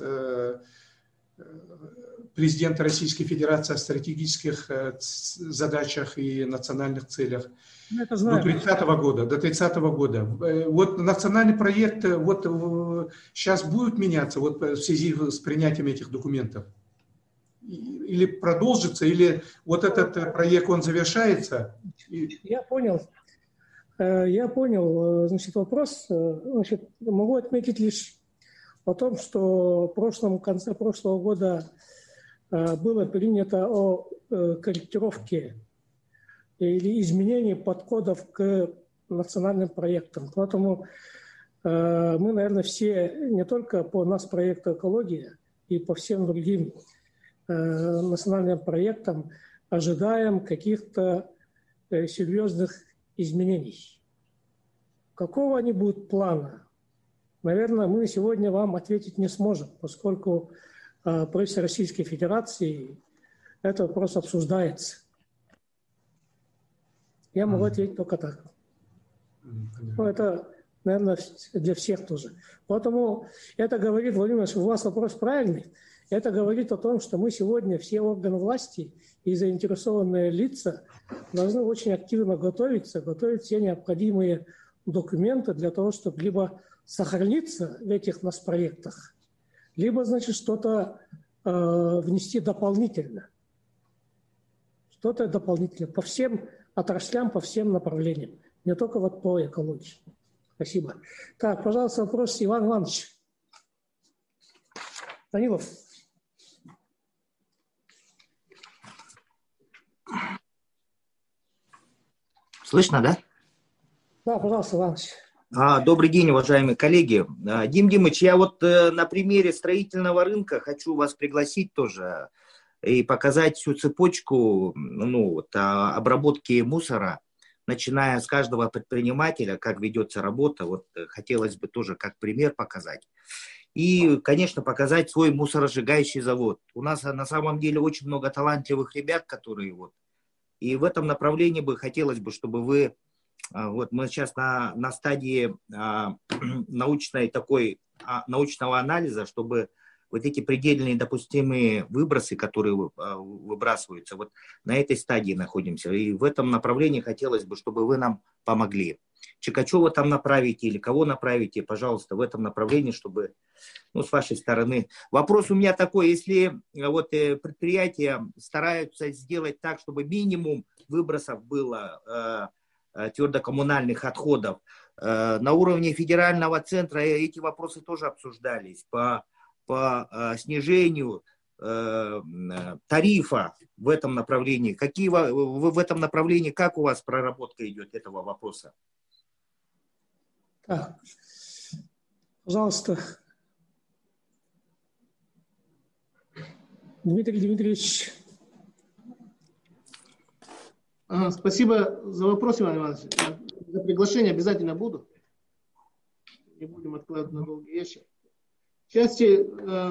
президента Российской Федерации о стратегических задачах и национальных целях до тридцатого года, до тридцатого года. Вот национальный проект вот сейчас будет меняться вот в связи с принятием этих документов? Или продолжится, или вот этот проект, он завершается? Я понял. Я понял, значит, вопрос. Значит, могу отметить лишь о том, что в прошлом, в конце прошлого года было принято о корректировке или изменений подходов к национальным проектам. Поэтому э, мы, наверное, все, не только по нас проекту «Экология», и по всем другим э, национальным проектам ожидаем каких-то э, серьезных изменений. Какого они будут плана? Наверное, мы сегодня вам ответить не сможем, поскольку э, в правительстве Российской Федерации этот вопрос обсуждается. Я могу ответить только так. Ну, это, наверное, для всех тоже. Поэтому это говорит, Владимир Ильич, у вас вопрос правильный. Это говорит о том, что мы сегодня, все органы власти и заинтересованные лица, должны очень активно готовиться, готовить все необходимые документы для того, чтобы либо сохраниться в этих нас проектах, либо, значит, что-то э, внести дополнительно. Что-то дополнительно по всем отраслям, по всем направлениям, не только вот по экологии. Спасибо. Так, пожалуйста, вопрос Иван Иванович. Данилов. Слышно, да? Да, пожалуйста, Иванович. А, добрый день, уважаемые коллеги. А, Дим Димыч, я вот э, на примере строительного рынка хочу вас пригласить тоже и показать всю цепочку ну, вот, а, обработки мусора, начиная с каждого предпринимателя, как ведется работа. Вот э, хотелось бы тоже как пример показать. И, конечно, показать свой мусоросжигающий завод. У нас на самом деле очень много талантливых ребят, которые вот. И в этом направлении бы хотелось бы, чтобы вы, вот мы сейчас на, на стадии а, научной такой, а, научного анализа, чтобы вот эти предельные допустимые выбросы, которые а, выбрасываются, вот на этой стадии находимся. И в этом направлении хотелось бы, чтобы вы нам помогли. Чикачева там направите или кого направите, пожалуйста, в этом направлении, чтобы, ну, с вашей стороны. Вопрос у меня такой, если вот предприятия стараются сделать так, чтобы минимум выбросов было э, твердокоммунальных отходов, э, на уровне федерального центра эти вопросы тоже обсуждались по, по э, снижению э, тарифа в этом направлении. Какие вы в этом направлении, как у вас проработка идет этого вопроса? Так, пожалуйста, Дмитрий Дмитриевич. Ага, спасибо за вопрос, Иван Иванович. За приглашение обязательно буду. Не будем откладывать на долгий ящик. В части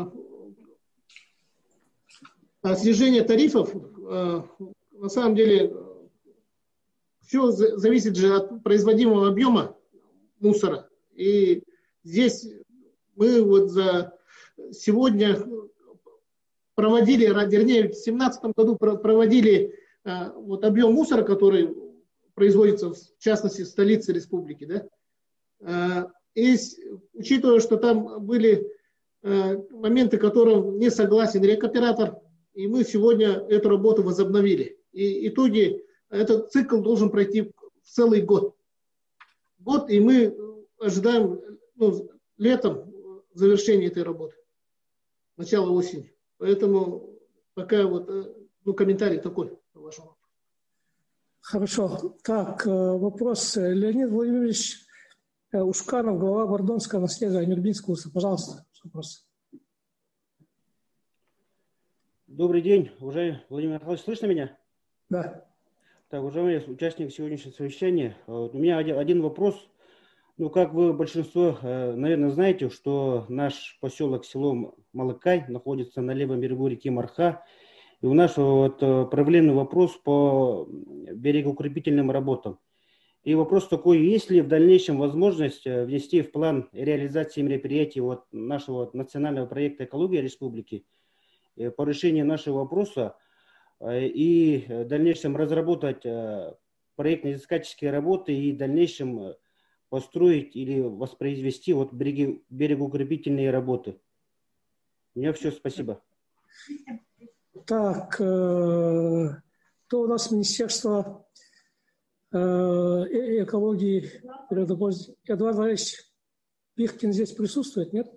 э, снижения тарифов, э, на самом деле, все зависит же от производимого объема мусора. И здесь мы вот за сегодня проводили, вернее, в две тысячи семнадцатом году проводили а, вот объем мусора, который производится, в частности, в столице республики. Да? А, и учитывая, что там были а, моменты, которым не согласен рекоператор, и мы сегодня эту работу возобновили. И итоги, этот цикл должен пройти в целый год. Год, и мы ожидаем ну, летом завершения этой работы, начало осени. Поэтому пока вот ну, комментарий такой по вашему. Хорошо. Так, вопрос. Леонид Владимирович Ушканов, глава Бордонского наследия Нюрбинского вуза. Пожалуйста, вопрос. Добрый день, уважаемый Владимир Михайлович. Слышно меня? Да. Так, уважаемые участники сегодняшнего совещания, у меня один, один вопрос. Ну, как вы большинство, наверное, знаете, что наш поселок, село Малыкай находится на левом берегу реки Марха. И у нас вот проблемный вопрос по берегоукрепительным работам. И вопрос такой, есть ли в дальнейшем возможность внести в план реализации мероприятий вот нашего национального проекта «Экология республики» по решению нашего вопроса и в дальнейшем разработать проектно-изыскательские работы и в дальнейшем построить или воспроизвести вот береги, берегоукрепительные работы. У меня все, спасибо. Так, э, кто у нас Министерство э, экологии, природопользования? Эдуард Валерьевич Пихкин здесь присутствует, нет?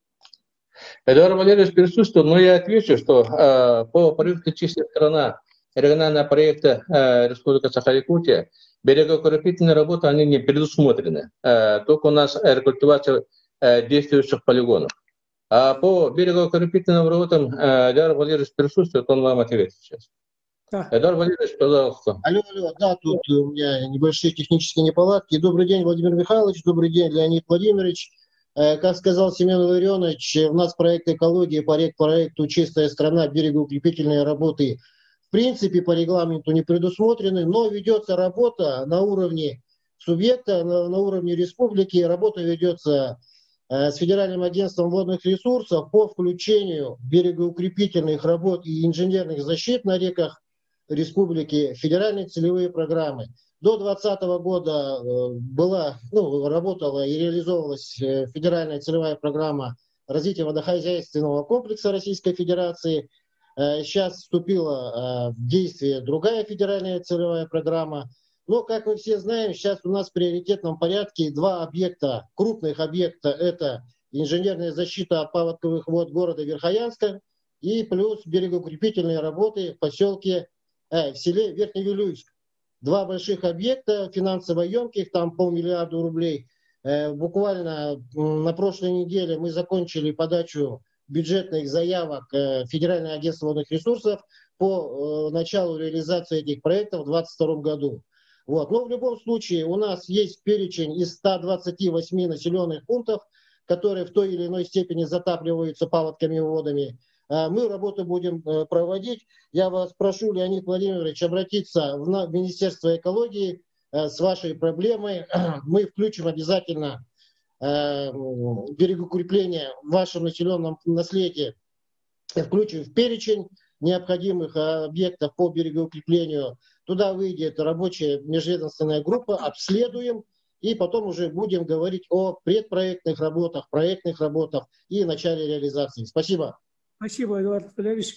Эдуард Валерьевич присутствует, но я отвечу, что э, по проекту «Чистая страна» регионального проекта Республики Саха-Якутия берегоукрепительные работы, они не предусмотрены. Только у нас рекультивация действующих полигонов. А по берегоукрепительным работам Эдуард Валерьевич присутствует, он вам ответит сейчас. Да. Эдуард Валерьевич, пожалуйста. Алло, алло, да, тут у меня небольшие технические неполадки. Добрый день, Владимир Михайлович, добрый день, Леонид Владимирович. Как сказал Семен Ларионович, у нас проект экологии по проекту «Чистая страна», берегоукрепительные работы в принципе по регламенту не предусмотрены, но ведется работа на уровне субъекта, на, на уровне республики. Работа ведется э, с Федеральным агентством водных ресурсов по включению берегоукрепительных работ и инженерных защит на реках республики в федеральные целевые программы. До две тысячи двадцатого года была, ну, работала и реализовывалась федеральная целевая программа развития водохозяйственного комплекса Российской Федерации. Сейчас вступила в действие другая федеральная целевая программа. Но, как мы все знаем, сейчас у нас в приоритетном порядке два объекта, крупных объекта. Это инженерная защита от паводковых вод города Верхоянска и плюс берегоукрепительные работы в поселке, э, в селе Верхневилюйск. Два больших объекта, финансово емких, там полмиллиарда рублей. Э, буквально на прошлой неделе мы закончили подачу бюджетных заявок э, Федерального агентства водных ресурсов по э, началу реализации этих проектов в две тысячи двадцать втором году. Вот. Но в любом случае у нас есть перечень из ста двадцати восьми населенных пунктов, которые в той или иной степени затапливаются паводками и водами. Мы работу будем проводить. Я вас прошу, Леонид Владимирович, обратиться в Министерство экологии с вашей проблемой. Мы включим обязательно берегоукрепление в вашем населенном наследии, включим в перечень необходимых объектов по берегоукреплению. Туда выйдет рабочая межведомственная группа, обследуем, и потом уже будем говорить о предпроектных работах, проектных работах и начале реализации. Спасибо. Спасибо, Эдуард Валерьевич.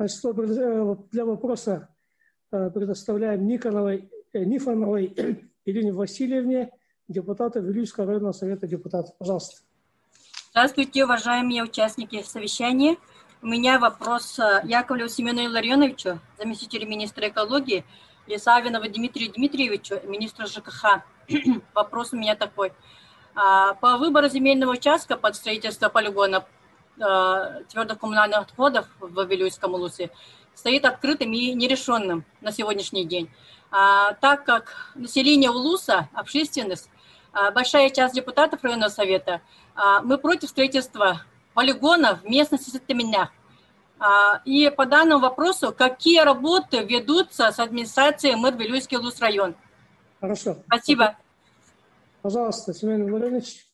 Для вопроса предоставляем Никоновой, Нифоновой Ирине Васильевне, депутата Вилюйского районного совета депутатов. Пожалуйста. Здравствуйте, уважаемые участники совещания. У меня вопрос Яковлеву Семену Илларионовичу, заместителю министра экологии, и Савинову Дмитрию Дмитриевичу, министру ЖКХ. Вопрос у меня такой. По выбору земельного участка под строительство полигона твердых коммунальных отходов в Вилюйском улусе стоит открытым и нерешенным на сегодняшний день. А, так как население улуса, общественность, а, большая часть депутатов районного совета, а, мы против строительства полигона в местности Сеттеминях. А, и по данному вопросу, какие работы ведутся с администрацией мэр Вилюйский улус район? Хорошо. Спасибо. Пожалуйста, Семен Валерьевич.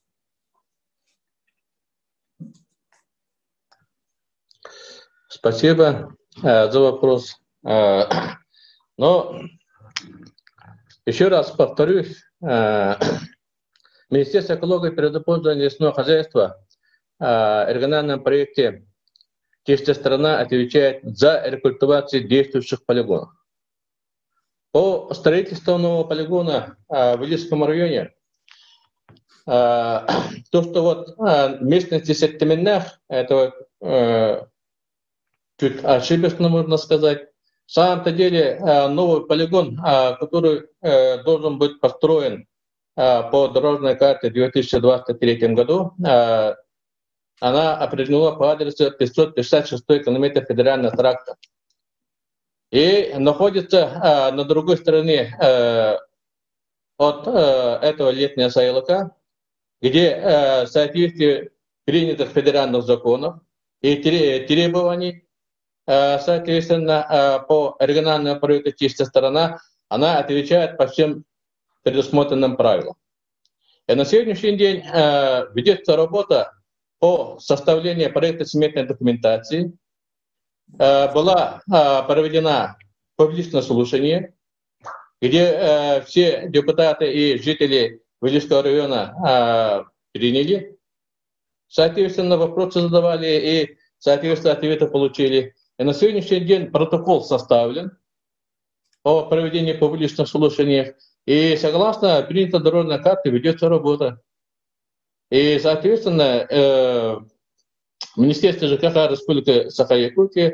Спасибо э, за вопрос. Э, но еще раз повторюсь, э, Министерство экологии и природопользования лесного хозяйства э, в региональном проекте «Чистая страна» отвечает за рекультивацию действующих полигонов. По строительству нового полигона э, в Вилюйском районе, э, то, что вот э, местности Сеттеминях, это э, чуть ошибочно можно сказать. В самом-то деле новый полигон, который должен быть построен по дорожной карте в две тысячи двадцать третьем году, она определена по адресу пятьсот пятьдесят шестой километр федерального тракта. И находится на другой стороне от этого летнего сайлака, где в соответствии принятых федеральных законов и требований, соответственно, по региональному проекту «Чистая страна», она отвечает по всем предусмотренным правилам. И на сегодняшний день ведется работа по составлению проекта сметной документации. Была проведена публичное слушание, где все депутаты и жители Вилюйского района приняли. Соответственно, вопросы задавали и, соответственно, ответы получили. И на сегодняшний день протокол составлен о проведении публичных слушаний. И согласно принятой дорожной карте ведется работа. И, соответственно, э, Министерство ЖКХ Республики Саха-Якутия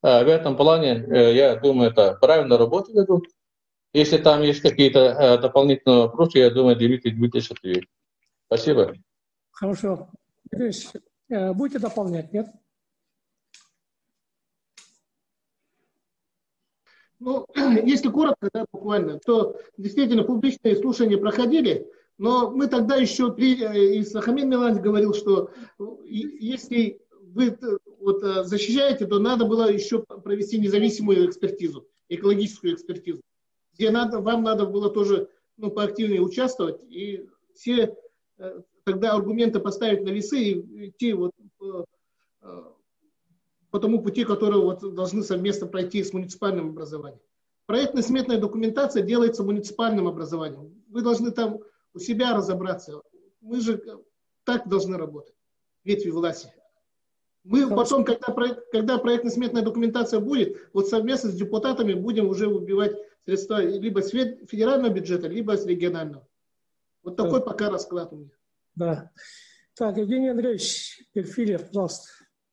В этом плане, я думаю, это правильно работу ведут. Если там есть какие-то дополнительные вопросы, я думаю, Дмитрий Дмитриевич ответит. Спасибо. Хорошо. Будете дополнять, нет? Ну, если коротко, да, буквально, то действительно публичные слушания проходили, но мы тогда еще, при, и Сахамин Миланс говорил, что если вы вот, защищаете, то надо было еще провести независимую экспертизу, экологическую экспертизу, где надо, вам надо было тоже ну, поактивнее участвовать и все тогда аргументы поставить на весы и идти вот по, по тому пути, который вот должны совместно пройти с муниципальным образованием. Проектно-сметная документация делается муниципальным образованием. Вы должны там у себя разобраться. Мы же так должны работать, ветви власти. Мы потом, когда, проект, когда проектно-сметная документация будет, вот совместно с депутатами будем уже выбивать средства либо с федерального бюджета, либо с регионального. Вот такой да. пока расклад у меня. Да. Так, Евгений Андреевич Перфильев, пожалуйста.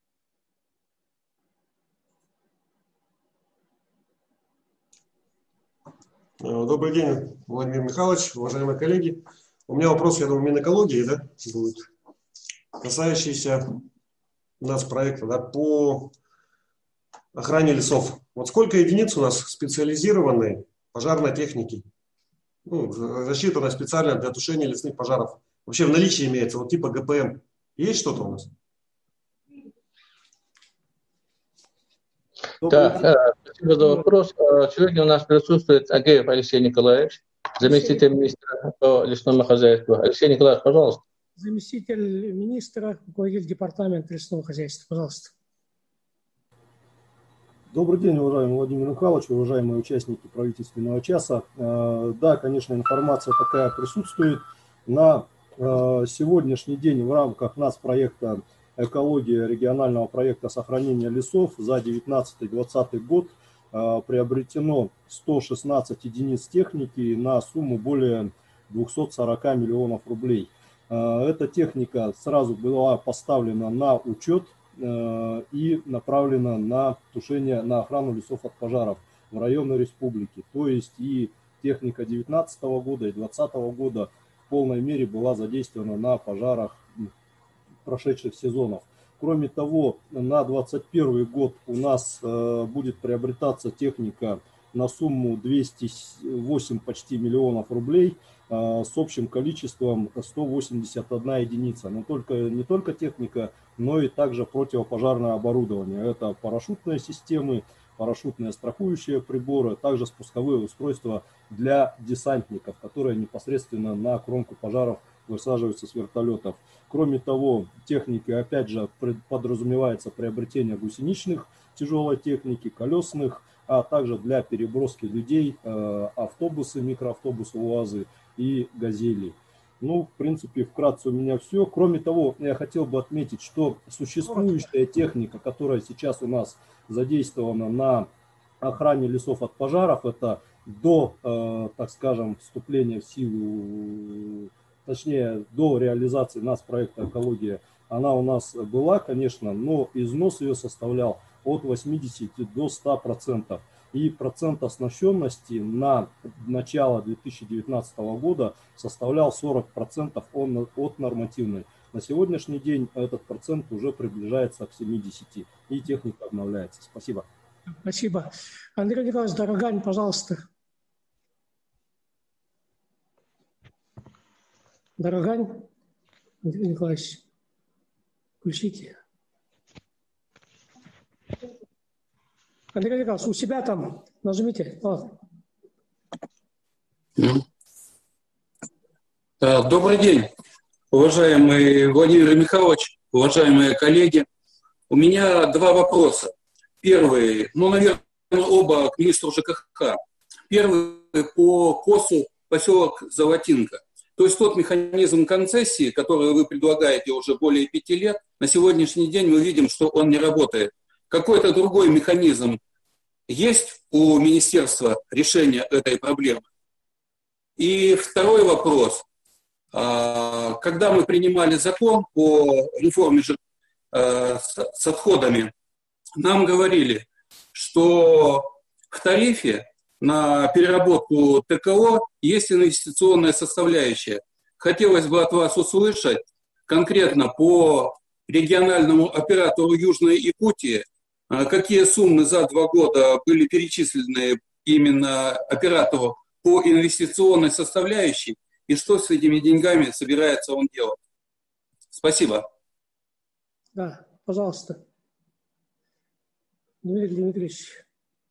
Добрый день, Владимир Михайлович, уважаемые коллеги. У меня вопрос, я думаю, Минэкологии, да, будет, касающийся у нас проекта, да, по охране лесов. Вот сколько единиц у нас специализированной пожарной техники, ну, рассчитанной специально для тушения лесных пожаров? Вообще в наличии имеется, вот типа ГПМ. Есть что-то у нас? Да, спасибо за вопрос. Сегодня у нас присутствует Агеев Алексей Николаевич, заместитель министра по лесному хозяйству. Алексей Николаевич, пожалуйста. Заместитель министра, руководитель департамента лесного хозяйства. Пожалуйста. Добрый день, уважаемый Владимир Михайлович, уважаемые участники правительственного часа. Да, конечно, информация такая присутствует. На сегодняшний день в рамках нас проекта «Экология» регионального проекта сохранения лесов за девятнадцатый-двадцатый год приобретено сто шестнадцать единиц техники на сумму более двухсот сорока миллионов рублей. Эта техника сразу была поставлена на учет и направлена на тушение, на охрану лесов от пожаров в районы республики. То есть и техника две тысячи девятнадцатого года и две тысячи двадцатого года в полной мере была задействована на пожарах прошедших сезонов. Кроме того, на двадцать первый год у нас э, будет приобретаться техника на сумму двести восемь почти миллионов рублей э, с общим количеством сто восемьдесят одна единица. Но только, не только техника, но и также противопожарное оборудование. Это парашютные системы, парашютные страхующие приборы, также спусковые устройства для десантников, которые непосредственно на кромку пожаров высаживаются с вертолетов. Кроме того, техника, опять же, подразумевается приобретение гусеничных тяжелой техники, колесных, а также для переброски людей автобусы, микроавтобусы, УАЗы и газели. Ну, в принципе, вкратце у меня все. Кроме того, я хотел бы отметить, что существующая техника, которая сейчас у нас задействована на охране лесов от пожаров, это до, так скажем, вступления в силу, точнее, до реализации нас проекта «Экология», она у нас была, конечно, но износ ее составлял от восьмидесяти до ста процентов. И процент оснащенности на начало две тысячи девятнадцатого года составлял сорок процентов от нормативной. На сегодняшний день этот процент уже приближается к семидесяти, и техника обновляется. Спасибо. Спасибо. Андрей Николаевич Дорогань, пожалуйста. Дорогань, Андрей Николаевич, включите. Андрей Николаевич, у себя там нажмите. О. Добрый день, уважаемый Владимир Михайлович, уважаемые коллеги. У меня два вопроса. Первый, ну, наверное, оба к министру ЖКХ. Первый по КОСу поселок Золотинка. То есть тот механизм концессии, который вы предлагаете уже более пяти лет, на сегодняшний день мы видим, что он не работает. Какой-то другой механизм есть у министерства решения этой проблемы? И второй вопрос. Когда мы принимали закон по реформе с отходами, нам говорили, что в тарифе на переработку ТКО есть инвестиционная составляющая. Хотелось бы от вас услышать конкретно по региональному оператору Южной Якутии, какие суммы за два года были перечислены именно оператору по инвестиционной составляющей и что с этими деньгами собирается он делать. Спасибо. Да, пожалуйста. Дмитрий Дмитриевич.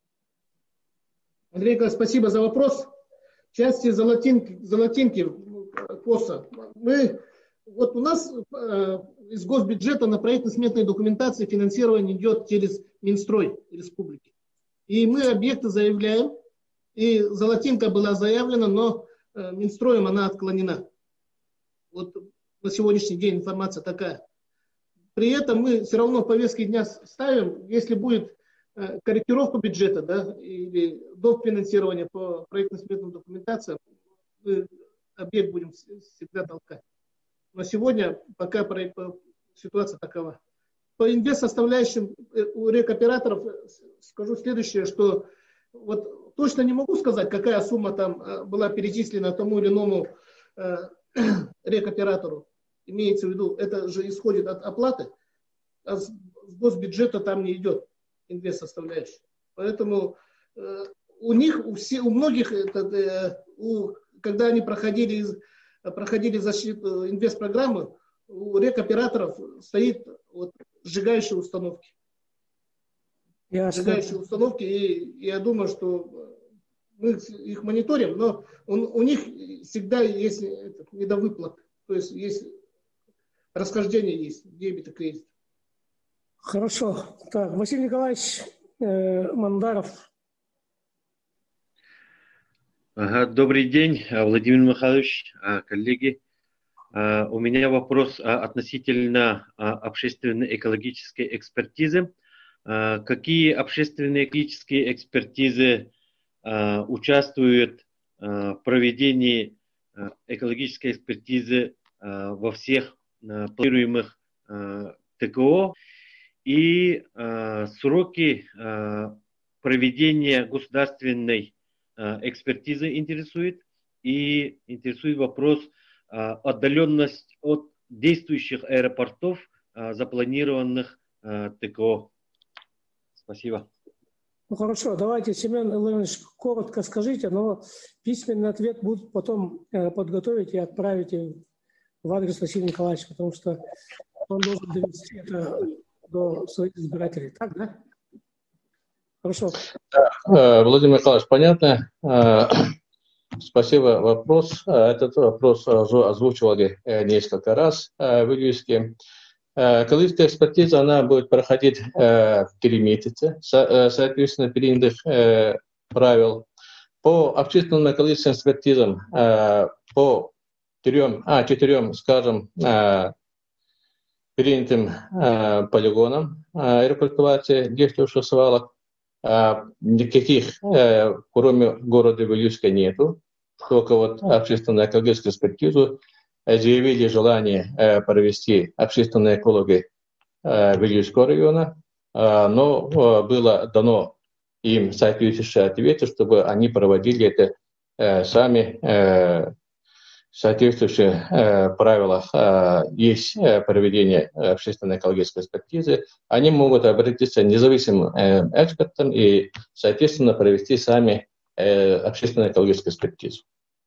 Андрей Николаевич, спасибо за вопрос. В части золотинки, золотинки КОСа. Мы, вот у нас э, из госбюджета на проектно-сметной документации финансирование идет через Минстрой Республики. И мы объекты заявляем, и золотинка была заявлена, но э, Минстроем она отклонена. Вот на сегодняшний день информация такая. При этом мы все равно в повестке дня ставим, если будет э, корректировка бюджета, да, или дофинансирование по проектно-сметным документациям, мы объект будем всегда толкать. Но сегодня пока проект, ситуация такова. По инвест-составляющим у рекоператоров скажу следующее, что вот точно не могу сказать, какая сумма там была перечислена тому или иному э, рекоператору. Имеется в виду, это же исходит от оплаты, а с госбюджета там не идет инвест-составляющая. Поэтому э, у них, у, все, у многих, это, э, у, когда они проходили, проходили защиту инвест-программы, у рекоператоров стоит вот, сжигающие установки. Я сжигающие что... установки, и, и я думаю, что мы их мониторим, но он, у них всегда есть недовыплат, то есть есть расхождение, есть дебет и кредит. Хорошо. Так, Василий Николаевич э, Мандаров. Ага, добрый день, Владимир Михайлович, коллеги. У меня вопрос относительно общественной экологической экспертизы. Какие общественные экологические экспертизы участвуют в проведении экологической экспертизы во всех планируемых ТКО и сроки проведения государственной экспертизы интересует, и интересует вопрос отдаленность от действующих аэропортов, запланированных ТКО. Спасибо. Ну хорошо, давайте, Семен Иванович, коротко скажите, но письменный ответ будут потом подготовить и отправить в адрес Василия Николаевича, потому что он должен довести это до своих избирателей. Так, да? Хорошо. Владимир Николаевич, понятно. Спасибо. Вопрос. Этот вопрос озвучивали несколько раз в Ильюске. Экологическая экспертиза, она будет проходить три месяца, соответственно, принятых правил. По общественным экологическим экспертизам, по трем, а, четырем, скажем, принятым полигонам рекультивации действующих свалок, никаких, кроме города Вилюйска, нету. Только вот общественную экологическую экспертизу заявили желание провести общественные экологи Вилюйского района, но было дано им соответствующие ответы, чтобы они проводили это сами. Соответствующие э, правилах э, есть проведение общественной экологической экспертизы. Они могут обратиться к независимым э, экспертам и, соответственно, провести сами э, общественную экологическую экспертизу.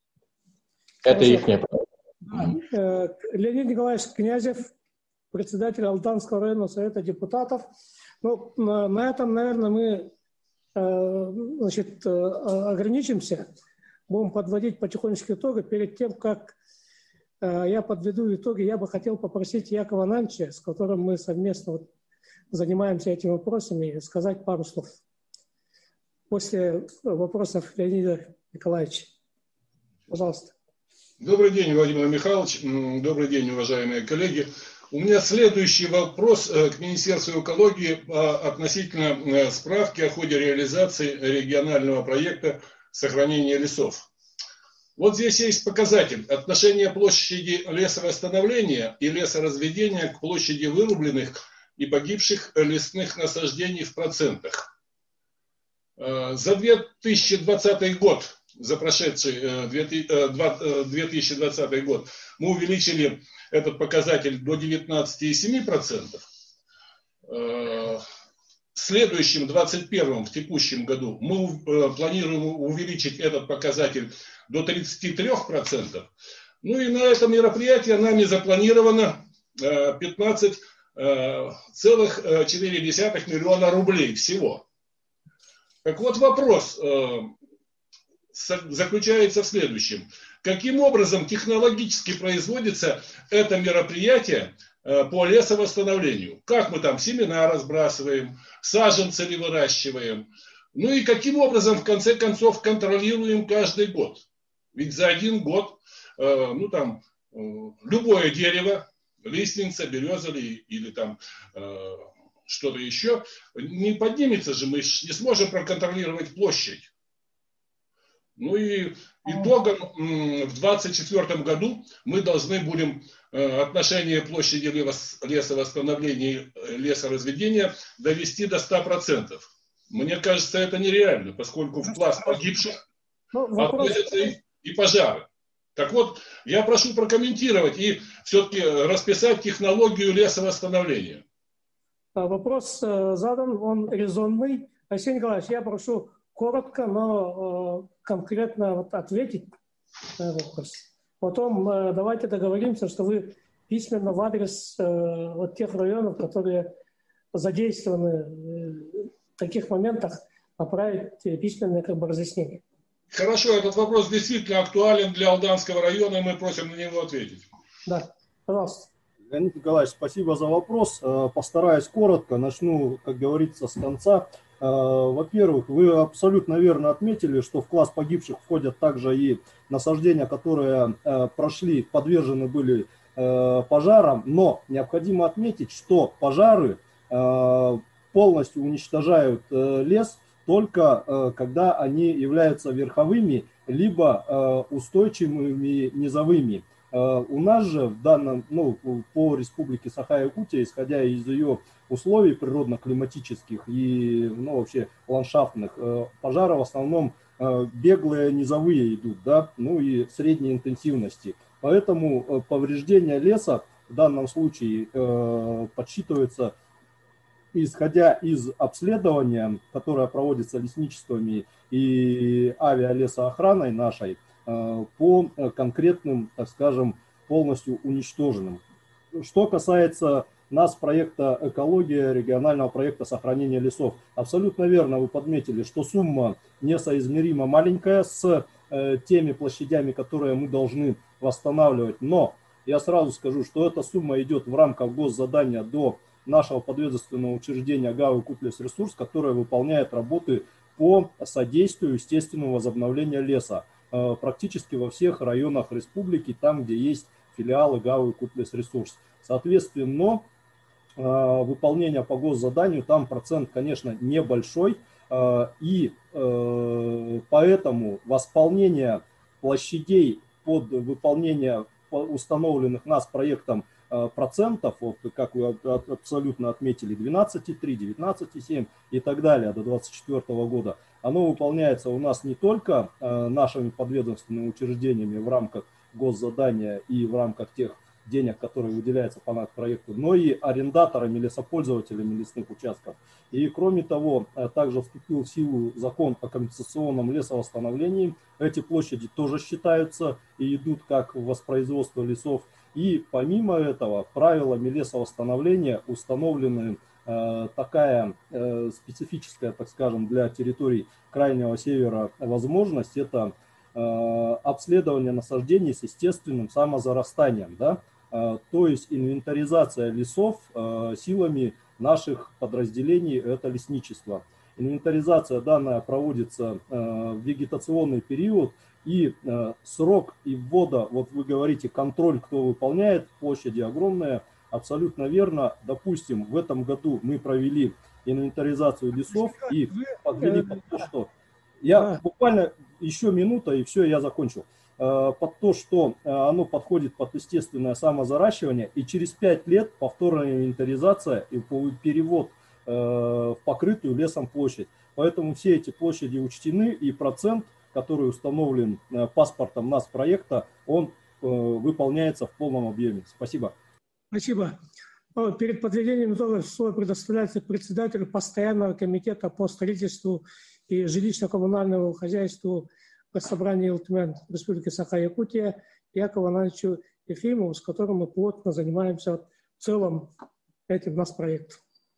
Это их не право. Леонид Николаевич Князев, председатель Алтанского районного совета депутатов. Ну, на, на этом, наверное, мы э, значит, ограничимся. Будем подводить потихонечку итоги. Перед тем, как э, я подведу итоги, я бы хотел попросить Якова Нанча, с которым мы совместно вот занимаемся этими вопросами, сказать пару слов. После вопросов Леонида Николаевича. Пожалуйста. Добрый день, Владимир Михайлович. Добрый день, уважаемые коллеги. У меня следующий вопрос к Министерству экологии относительно справки о ходе реализации регионального проекта сохранения лесов. Вот здесь есть показатель отношения площади лесовосстановления и лесоразведения к площади вырубленных и погибших лесных насаждений в процентах. За две тысячи двадцатый год, за прошедший две тысячи двадцатый год, мы увеличили этот показатель до девятнадцати целых семи десятых процента. В следующем, двадцать первом, в текущем году, мы планируем увеличить этот показатель до тридцати трёх процентов. Ну и на это мероприятие нами запланировано пятнадцать целых четыре десятых миллиона рублей всего. Так вот, вопрос заключается в следующем. Каким образом технологически производится это мероприятие по лесовосстановлению? Как мы там семена разбрасываем, саженцы ли выращиваем? Ну и каким образом, в конце концов, контролируем каждый год? Ведь за один год, ну там, любое дерево, лиственница, береза или, или там что-то еще, не поднимется же, мы не сможем проконтролировать площадь. Ну и итогом в двадцать четвёртом году мы должны будем отношение площади лесовосстановления и лесоразведения довести до ста процентов. Мне кажется, это нереально, поскольку в класс погибших относятся и, и пожары. Так вот, я прошу прокомментировать и все-таки расписать технологию лесовосстановления. Вопрос задан, он резонный. Алексей Николаевич, я прошу коротко, но конкретно вот ответить на вопрос. Потом давайте договоримся, что вы письменно в адрес вот тех районов, которые задействованы в таких моментах, направить письменное как бы разъяснение. Хорошо, этот вопрос действительно актуален для Алданского района, и мы просим на него ответить. Да, пожалуйста. Леонид Николаевич, спасибо за вопрос. Постараюсь коротко, начну, как говорится, с конца. Во-первых, вы абсолютно верно отметили, что в класс погибших входят также и насаждения, которые прошли, подвержены были пожарам, но необходимо отметить, что пожары полностью уничтожают лес только когда они являются верховыми, либо устойчивыми низовыми. У нас же в данном, ну, по республике Саха-Якутия, исходя из ее условий природно-климатических и, ну, вообще ландшафтных, пожары в основном беглые низовые идут, да, ну и средней интенсивности. Поэтому повреждение леса в данном случае подсчитывается, исходя из обследования, которое проводится лесничествами и авиалесоохраной нашей, по конкретным, так скажем, полностью уничтоженным. Что касается нас, проекта «Экология», регионального проекта сохранения лесов, абсолютно верно вы подметили, что сумма несоизмеримо маленькая с теми площадями, которые мы должны восстанавливать. Но я сразу скажу, что эта сумма идет в рамках госзадания до нашего подведомственного учреждения ГАО «Куплес-Ресурс», которое выполняет работы по содействию естественного возобновления леса практически во всех районах республики, там, где есть филиалы ГАО «Куплес-Ресурс». Соответственно, выполнение по госзаданию, там процент, конечно, небольшой, и поэтому восполнение площадей под выполнение установленных нас проектом процентов, вот, как вы абсолютно отметили, двенадцать целых три, девятнадцать целых семь и так далее до двадцать четвёртого года, оно выполняется у нас не только нашими подведомственными учреждениями в рамках госзадания и в рамках тех денег, которые выделяются по нашему проекту, но и арендаторами, лесопользователями лесных участков. И кроме того, также вступил в силу закон о компенсационном лесовосстановлении. Эти площади тоже считаются и идут как в воспроизводство лесов. И помимо этого, правилами лесовосстановления установлены э, такая э, специфическая, так скажем, для территорий Крайнего Севера возможность, это э, обследование насаждений с естественным самозарастанием, да? э, то есть инвентаризация лесов э, силами наших подразделений, это лесничество. Инвентаризация данная проводится э, в вегетационный период. И э, срок и ввода, вот вы говорите, контроль, кто выполняет, площади огромные, абсолютно верно. Допустим, в этом году мы провели инвентаризацию лесов и подвели под то, что... Я буквально еще минута, и все, я закончил. Э, под то, что э, оно подходит под естественное самозаращивание, и через пять лет повторная инвентаризация и перевод э, в покрытую лесом площадь. Поэтому все эти площади учтены, и процент, который установлен паспортом нас проекта, он выполняется в полном объеме. Спасибо. Спасибо. Перед подведением итогов слово предоставляется председателю постоянного комитета по строительству и жилищно-коммунальному хозяйству Госсобрания Ил-Тюмень Республики Саха-Якутия Якову Ивановичу Ефимову, с которым мы плотно занимаемся в целом этим у нас проектом.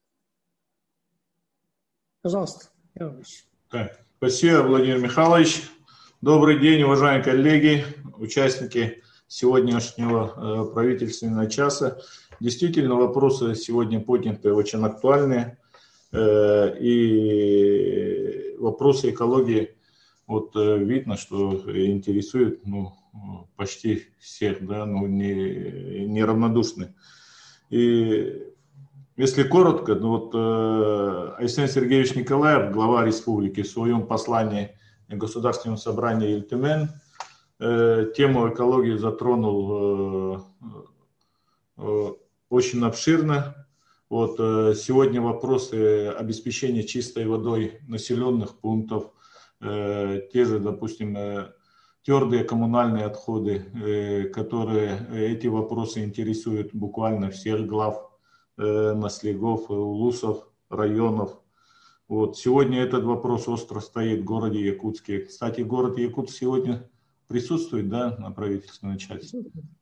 Пожалуйста, Иванович. Так, спасибо, Владимир Михайлович. Добрый день, уважаемые коллеги, участники сегодняшнего э, правительственного часа. Действительно, вопросы сегодня подняты очень актуальные. Э, и вопросы экологии, вот э, видно, что интересуют ну, почти всех, да, ну, не, не равнодушны. И если коротко, ну, вот э, Айсен Сергеевич Николаев, глава республики, в своем послании Государственного собрания Ил-Тюмень э, тему экологии затронул э, э, очень обширно. Вот, э, сегодня вопросы обеспечения чистой водой населенных пунктов, э, те же, допустим, э, твердые коммунальные отходы, э, которые эти вопросы интересуют буквально всех глав э, наслегов, улусов, районов. Вот. Сегодня этот вопрос остро стоит в городе Якутске. Кстати, город Якутск сегодня присутствует, да, на правительственной части.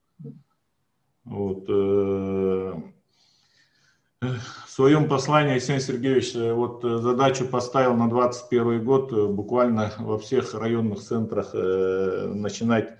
Вот. В своем послании Айсен Сергеевич вот задачу поставил на двадцать первый год буквально во всех районных центрах начинать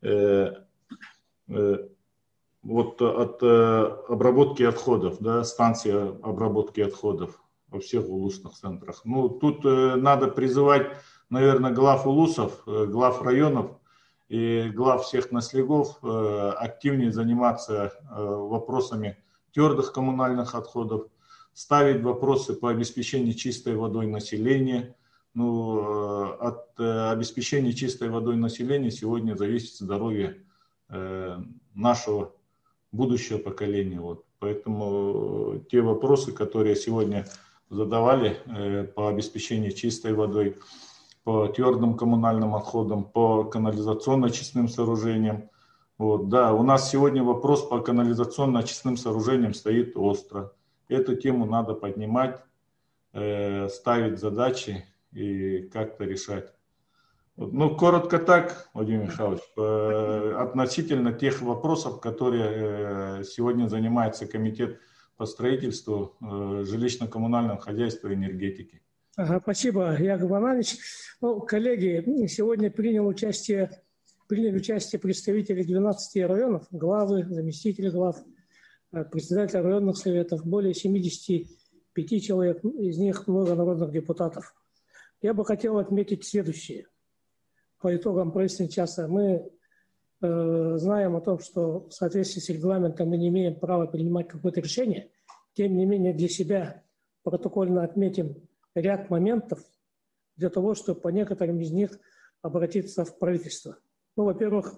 вот от обработки отходов, да, станции обработки отходов во всех улусных центрах. Ну, тут э, надо призывать, наверное, глав улусов, э, глав районов и глав всех наслегов э, активнее заниматься э, вопросами твердых коммунальных отходов, ставить вопросы по обеспечению чистой водой населения. Ну, э, от э, обеспечения чистой водой населения сегодня зависит здоровье э, нашего будущего поколения. Вот. Поэтому те вопросы, которые сегодня задавали э, по обеспечению чистой водой, по твердым коммунальным отходам, по канализационно-очистным сооружениям. Вот, да, у нас сегодня вопрос по канализационно-очистным сооружениям стоит остро. Эту тему надо поднимать, э, ставить задачи и как-то решать. Вот, ну, коротко так, Владимир Михайлович, э, относительно тех вопросов, которые э, сегодня занимается комитет по строительству э, жилищно-коммунального хозяйства и энергетики. Ага, спасибо, Яков Иванович. Ну, коллеги, сегодня принял участие, приняли участие представители двенадцати районов, главы, заместители глав, председатели районных советов, более семидесяти пяти человек, из них много народных депутатов. Я бы хотел отметить следующее. По итогам правительственного часа мы э, знаем о том, что в соответствии с регламентом мы не имеем права принимать какое-то решение. Тем не менее, для себя протокольно отметим ряд моментов для того, чтобы по некоторым из них обратиться в правительство. Ну, во-первых,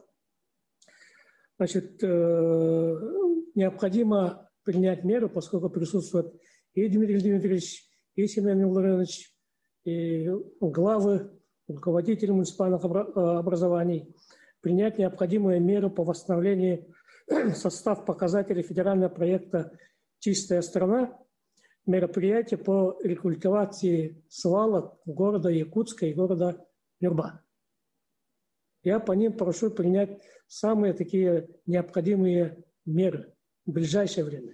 значит, э, необходимо принять меры, поскольку присутствует и Дмитрий Дмитриевич, и Семен Илларионович, и главы, руководители муниципальных образований, принять необходимые меры по восстановлению состав показателей федерального проекта «Чистая страна», мероприятия по рекультивации свалок города Якутска и города Нюрба. Я по ним прошу принять самые такие необходимые меры в ближайшее время.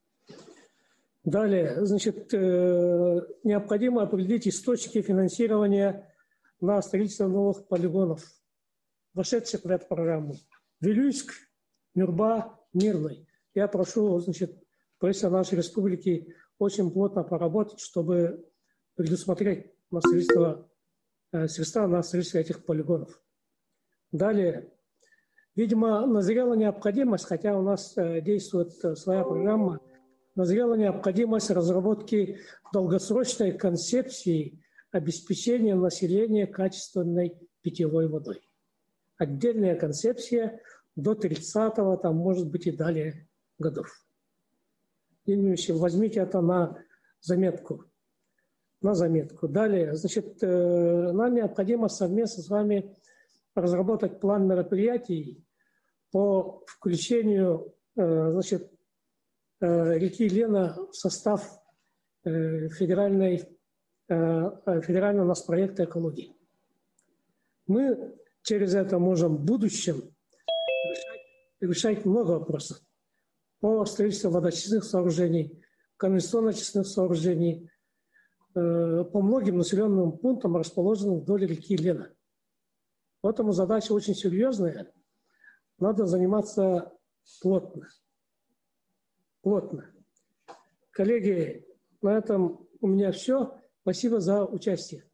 Далее, значит, необходимо определить источники финансирования на строительство новых полигонов, вошедших в эту программу. Вилюйск, Нюрба, Мирный. Я прошу, значит, правительство нашей республики очень плотно поработать, чтобы предусмотреть на строительство, средства на строительство этих полигонов. Далее, видимо, назрела необходимость, хотя у нас действует своя программа, назрела необходимость разработки долгосрочной концепции обеспечения населения качественной питьевой водой. Отдельная концепция до тридцатого, там, может быть, и далее годов. Евгений Ильич, возьмите это на заметку. на заметку. Далее, значит, нам необходимо совместно с вами разработать план мероприятий по включению, значит, реки Лена в состав федеральной, федерального у нас проекта экологии. Мы через это можем в будущем решать, решать много вопросов по строительству водоочистных сооружений, канализационно-очистных сооружений, по многим населенным пунктам, расположенным вдоль реки Лена. Поэтому задача очень серьезная. Надо заниматься плотно. Плотно. Коллеги, на этом у меня все. Спасибо за участие.